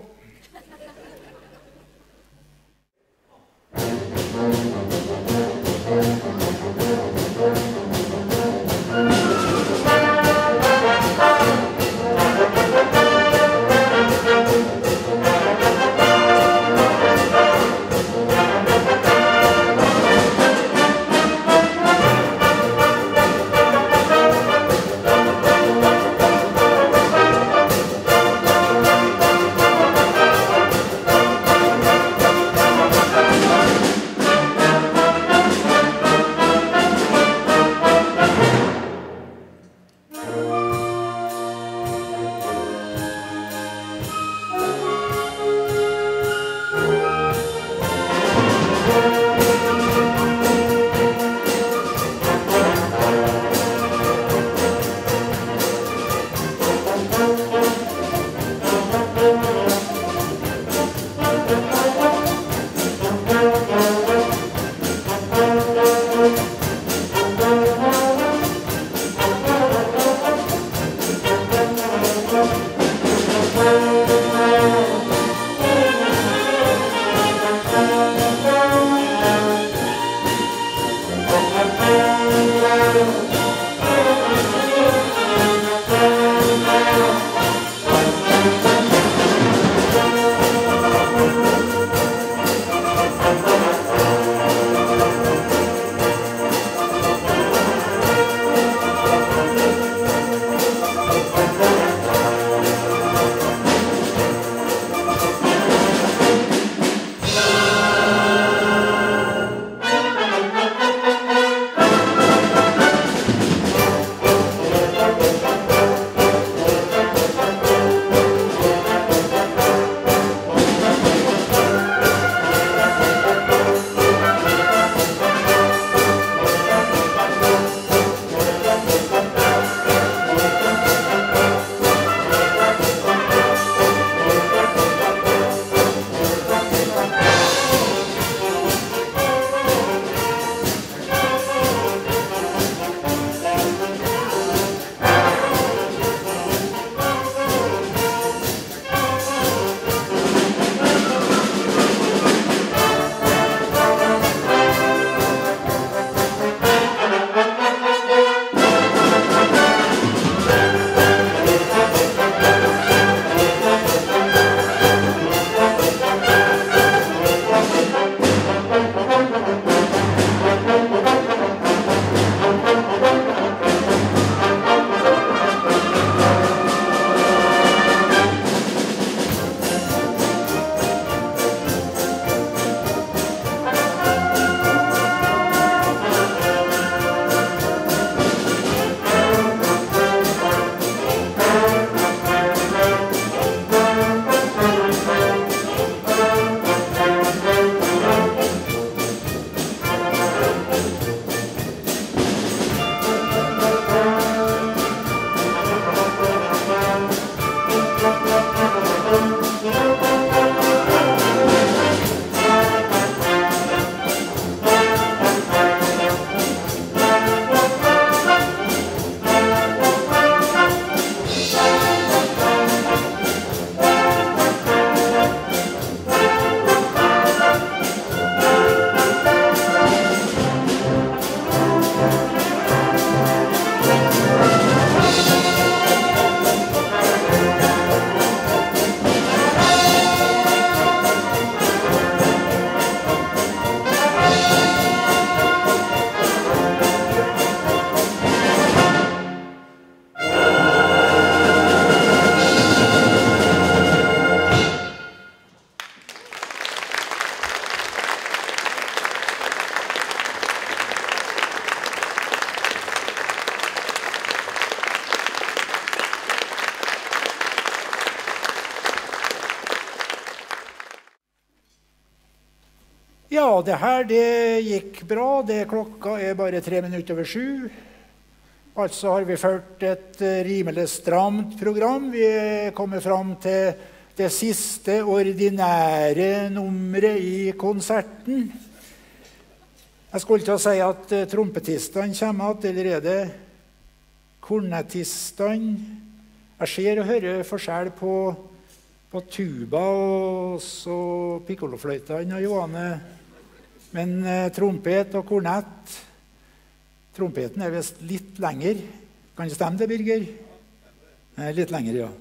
Ja, det her det gikk bra. Klokka er bare 6:03. Altså har vi ført et rimelig stramt program. Vi er kommet fram til det siste ordinære nummeret i konserten. Jeg skulle til å si at trompetistene kommer at, eller er det kornettistene? Jeg ser og hører forskjell på tuba og så pikkolofløytene og Johanne. Men trompet og kornett, trompeten er vist litt lenger. Kan det stemme det, Birger? Litt lenger, ja.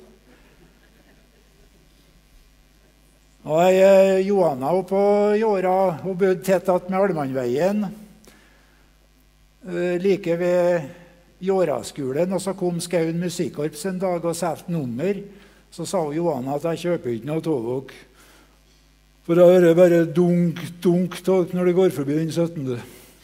Og Johanna oppe på Jåra, hun bodde tett med Almannveien, like ved Jåraskolen, og så kom Skaun Musikkorps en dag og satte nummer. Så sa Johanna at jeg kjøper ikke noe tog, for da er det bare dunk når det går forbi den 17.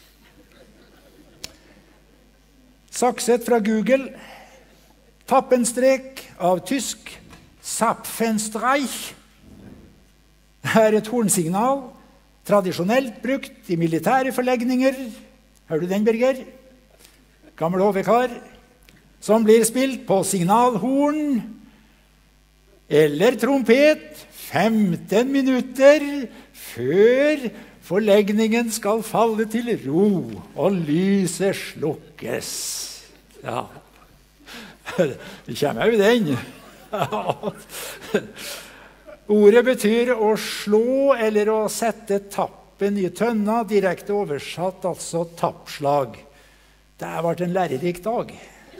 Sakset fra Google. Tappenstrek av tysk. Zapfenstreich. Det er et hornsignal, tradisjonelt brukt i militære forlegninger. Hører du den, Birger? Gammel HV-kar. Som blir spilt på signalhorn eller trompet 15 minutter før forlegningen skal falle til ro og lyset slukkes. Ja, det kommer jo den. Ordet betyr å slå eller å sette tappen i tønna, direkte oversatt, altså tappslag. Det har vært en lærerik dag.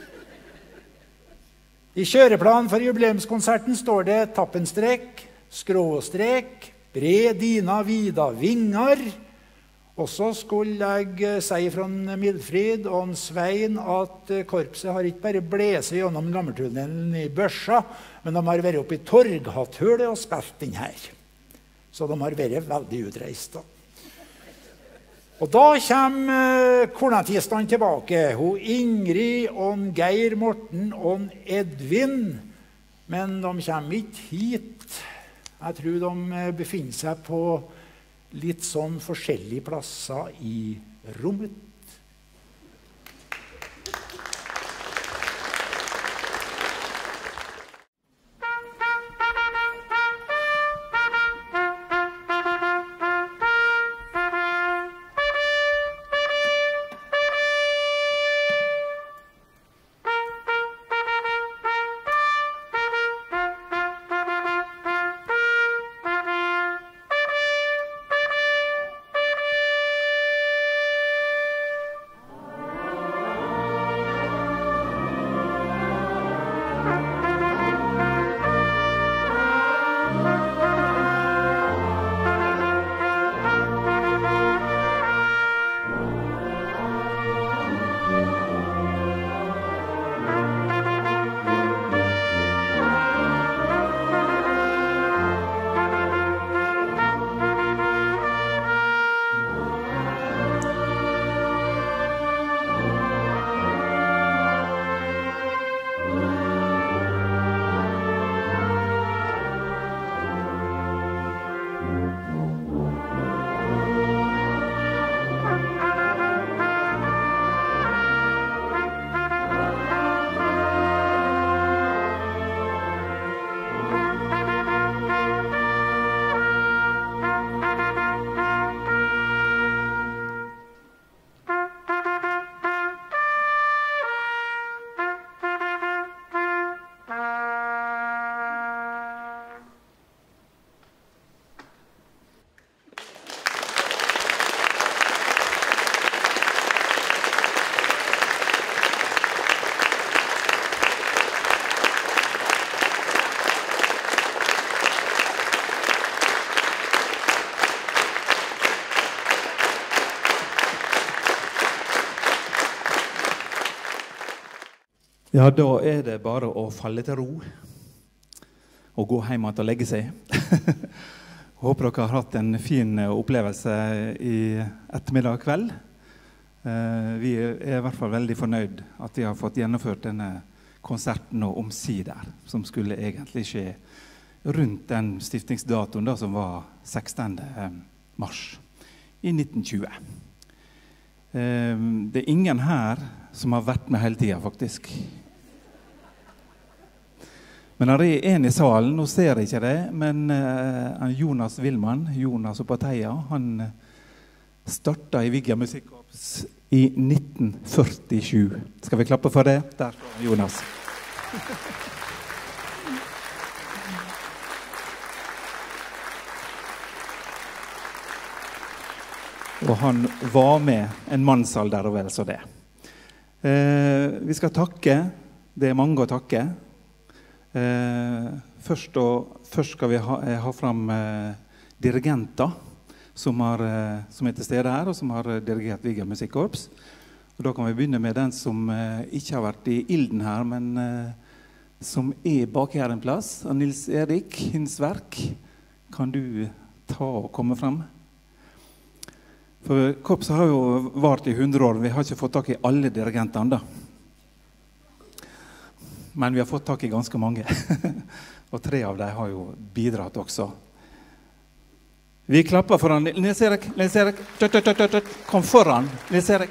I kjøreplanen for jubileumskonserten står det tappenstrek, skråstrek, bred dina vida vingar. Og så skulle jeg si fra Mildfrid og Svein at korpset har ikke bare blæst gjennom gammeltunnelen i Børsa, men de har vært oppe i Torghatthølet og spilt den her. Så de har vært veldig utreist. Og da kommer kornettistene tilbake. Ingrid og Geir Morten og Edvin. Men de kommer ikke hit. Jeg tror de befinner seg på litt sånn forskjellige plasser i rommet. Ja, da er det bare å falle til ro og gå hjem og legge seg. Håper dere har hatt en fin opplevelse i ettermiddag kveld. Vi er i hvert fall veldig fornøyd at vi har fått gjennomført denne konserten og omsider, som skulle egentlig skje rundt den stiftingsdatoen da, som var 16. mars i 1920. Det ingen her som har vært med hele tiden, faktisk. Men det en i salen, nå ser jeg ikke det, men Jonas Wilman, Jonas oppe på Teia, han startet i Vigga Musikkorps i 1947. Skal vi klappe for det? Der står Jonas. Og han var med en mannsalder og vel så det. Vi skal takke. Det mange å takke. Først skal vi ha fram dirigenter som til stede her, og som har dirigert Vigga Musikkorps. Og da kan vi begynne med den som ikke har vært i ilden her, men som bak her en plass. Nils Erik Hinsverk, kan du ta og komme frem? For korpset har jo vart i 100 år, vi har ikke fått tak i alle dirigentene da. Men vi har fått tak i ganske mange. Og 3 av dem har jo bidratt også. Vi klapper foran Nils Erik. Kom foran, Nils Erik.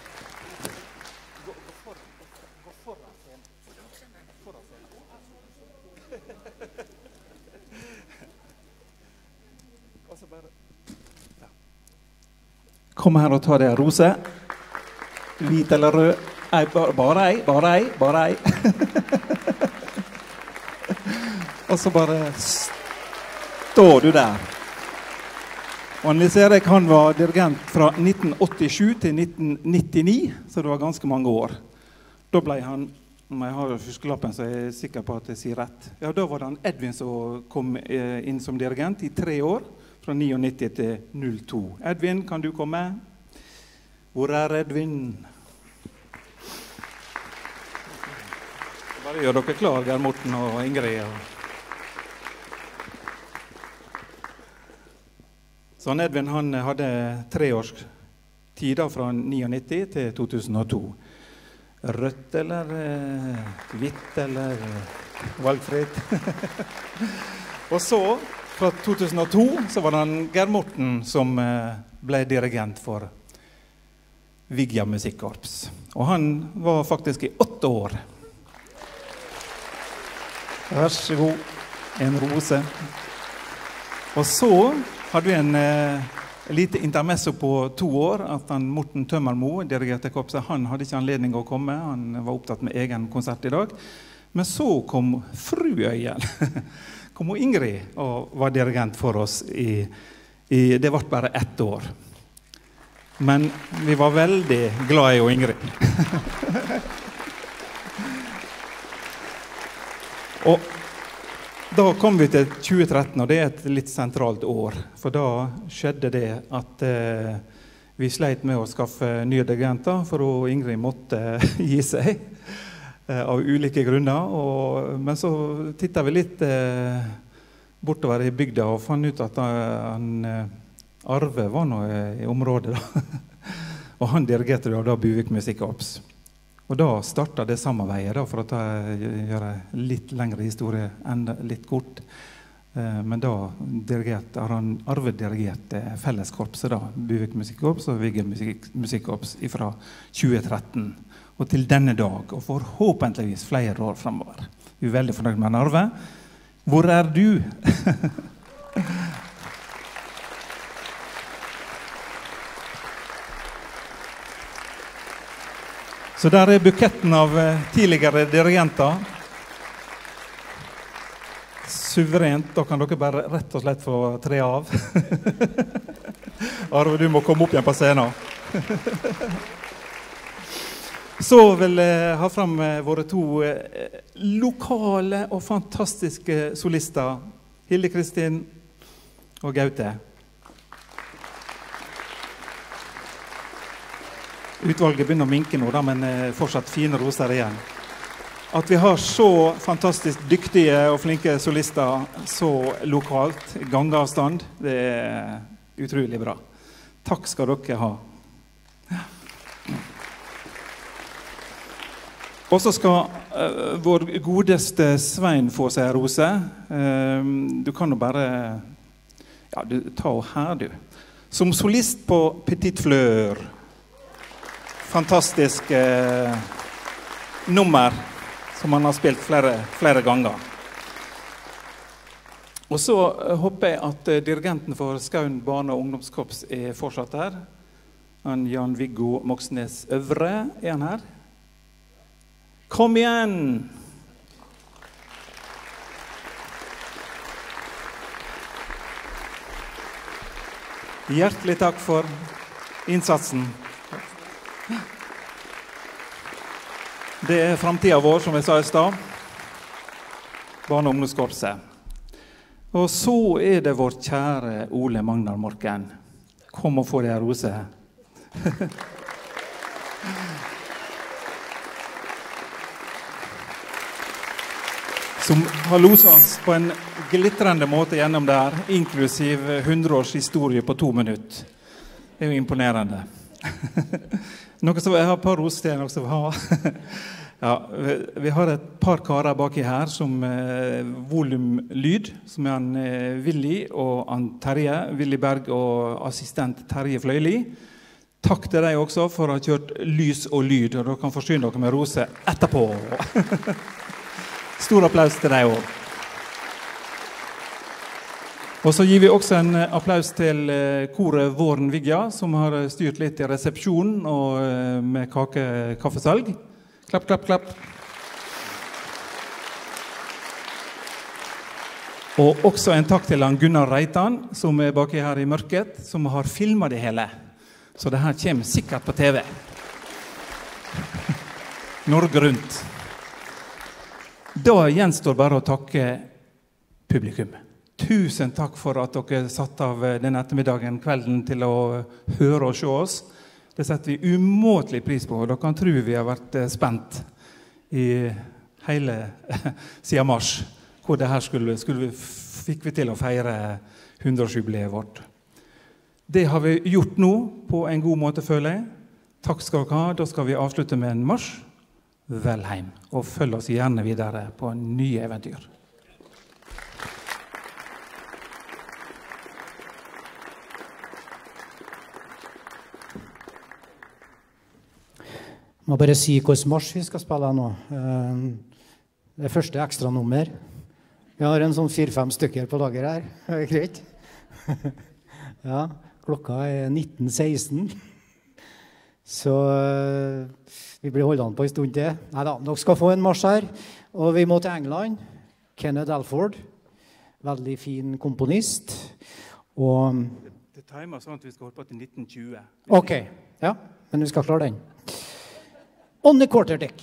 Kom her og ta det rose. Hvit eller rød. Bare ei. Og så bare står du der. Og Nils Erik, han var dirigent fra 1987 til 1999, så det var ganske mange år. Da ble han, om jeg har huskelappen, så er jeg sikker på at jeg sier rett. Ja, da var det han Edvin som kom inn som dirigent i 3 år, fra 99 til 02. Edvin, kan du komme? Hvor Edvin? Bare gjør dere klar, Geir Morten og Ingrid. Så Edvin, han hadde 3 års tid fra 99 til 2002. Rødt eller hvitt eller valgfritt. Og så, fra 2002, så var det Geir Morten som ble dirigent for Vigga Musikkorps. Og han var faktisk i 8 år. Vær så god, en rose. Og så hadde vi en lite intermesso på 2 år, at Morten Tømmermo dirigerte korpset. Han hadde ikke anledning å komme, han var opptatt med egen konsert i dag. Men så kom Fruøyen, kom Ingrid og var dirigent for oss det ble bare 1 år. Men vi var veldig glad i Ingrid. Og da kom vi til 2013, og det et litt sentralt år. For da skjedde det at vi sleit med å skaffe nye dirigenter, for Ingrid måtte gi seg av ulike grunner. Men så tittet vi litt bortover i bygda og fant ut at Arve var noe i området. Da. Og han dirigerte da Buvik Musikkorps. Og da startet det samarbeidet, da, for å gjøre litt lengre historie enn litt kort. Men da har Arve dirigert felleskorpset, da, Buvik Musikkorps og Vigga Musikkorps fra 2013. Og til denne dag, og forhåpentligvis flere år fremover. Vi veldig fornøyd med Arve. Hvor du? Så der buketten av tidligere dirigenter. Suverent, da kan dere bare rett og slett få tre av. Arve, du må komme opp igjen på scenen. Så vil jeg ha frem våre 2 lokale og fantastiske solister, Hilde Kristin og Gaute. Utvalget begynner å minke nå, men fortsatt fine roser igjen. At vi har så fantastisk dyktige og flinke solister så lokalt, gangavstand, det utrolig bra. Takk skal dere ha. Og så skal vår godeste Svein få seg rose. Du kan jo bare, ja, du ta her du. som solist på Petit Fleur. Fantastisk nummer som han har spilt flere ganger. Og så håper jeg at dirigenten for Skaun barne- og ungdomskorps fortsatt her. Jan-Viggo Moxnes Øvre, han her? Kom igjen! Hjertelig takk for innsatsen. Det fremtiden vår, som jeg sa i stad. Barne- og ungdomskorpset. Og så det vår kjære Ole Magnar Morken. Kom og få deg en rose. Som har loset oss på en glittrende måte gjennom der, inklusiv 100 års historie på 2 minutter. Det jo imponerende. Noe som jeg har et par roser til, noe som vil ha. Ja, vi har et par karer baki her som volumlyd, som han Willy og han Terje, Willy Berg og assistent Terje Fløyli. Takk til deg også for å ha kjørt lys og lyd, og dere kan forsyne dere med rose etterpå. Stor applaus til deg også. Og så gir vi også en applaus til koret Våren Vigja, som har styrt litt i resepsjonen og med kaffesalg. Klapp, klapp, klapp. Og også en takk til han Gunnar Reitan, som baki her i mørket, som har filmet det hele. Så det her kommer sikkert på TV. Norge rundt. Da gjenstår bare å takke publikum. Tusen takk for at dere satt av denne ettermiddagen, kvelden, til å høre og se oss. Det setter vi umåtelig pris på, og dere kan tro vi har vært spent i hele siden mars, hvor det her fikk vi til å feire 100-årsjubileet vårt. Det har vi gjort nå på en god måte, føler jeg. Takk skal dere ha. Da skal vi avslutte med en marsj. Vel heim, og følg oss gjerne videre på nye eventyr. Jeg må bare si hvordan marsj vi skal spille nå. Det første ekstra nummer. Vi har en sånn 4-5 stykker på lager her. Er det greit? Ja, klokka 19.16. Så vi blir holdt an på en stund til. Neida, dere skal få en marsj her. Og vi må til England. Kenneth Alford. Veldig fin komponist. Og det timer sånn at vi skal holde på til 1920. Ok, ja, men vi skal klare den. On the quarterdeck.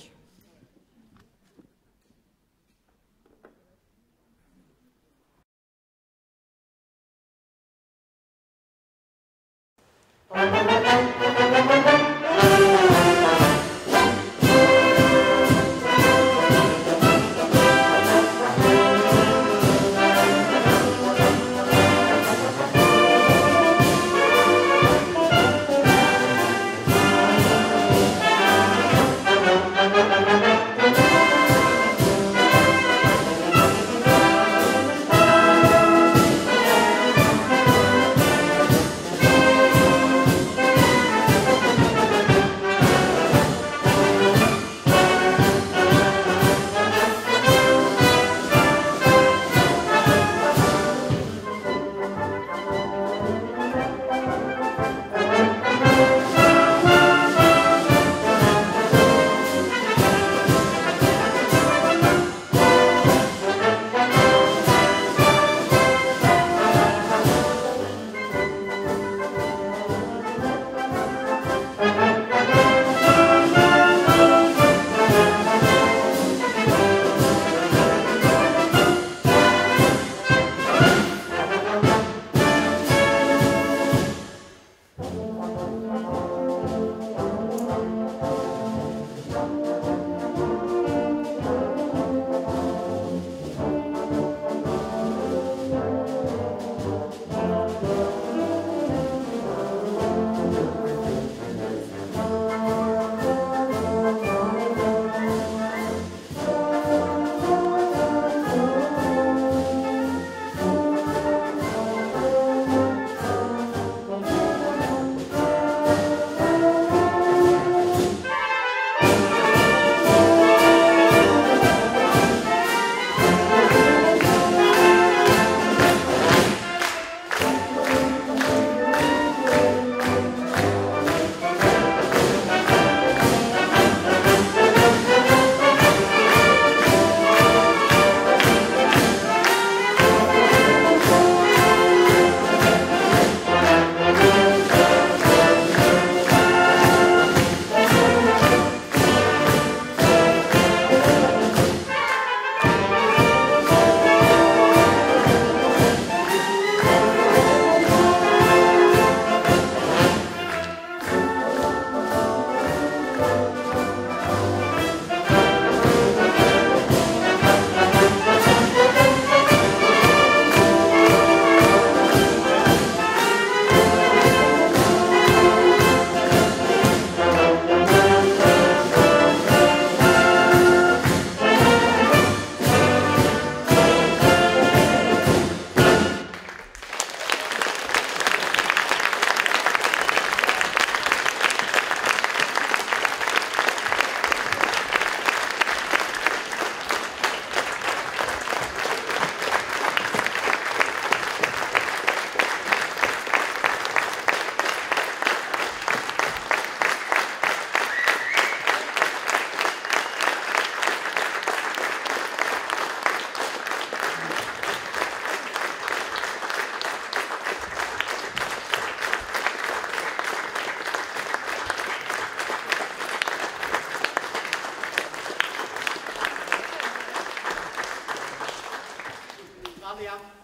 det, ja.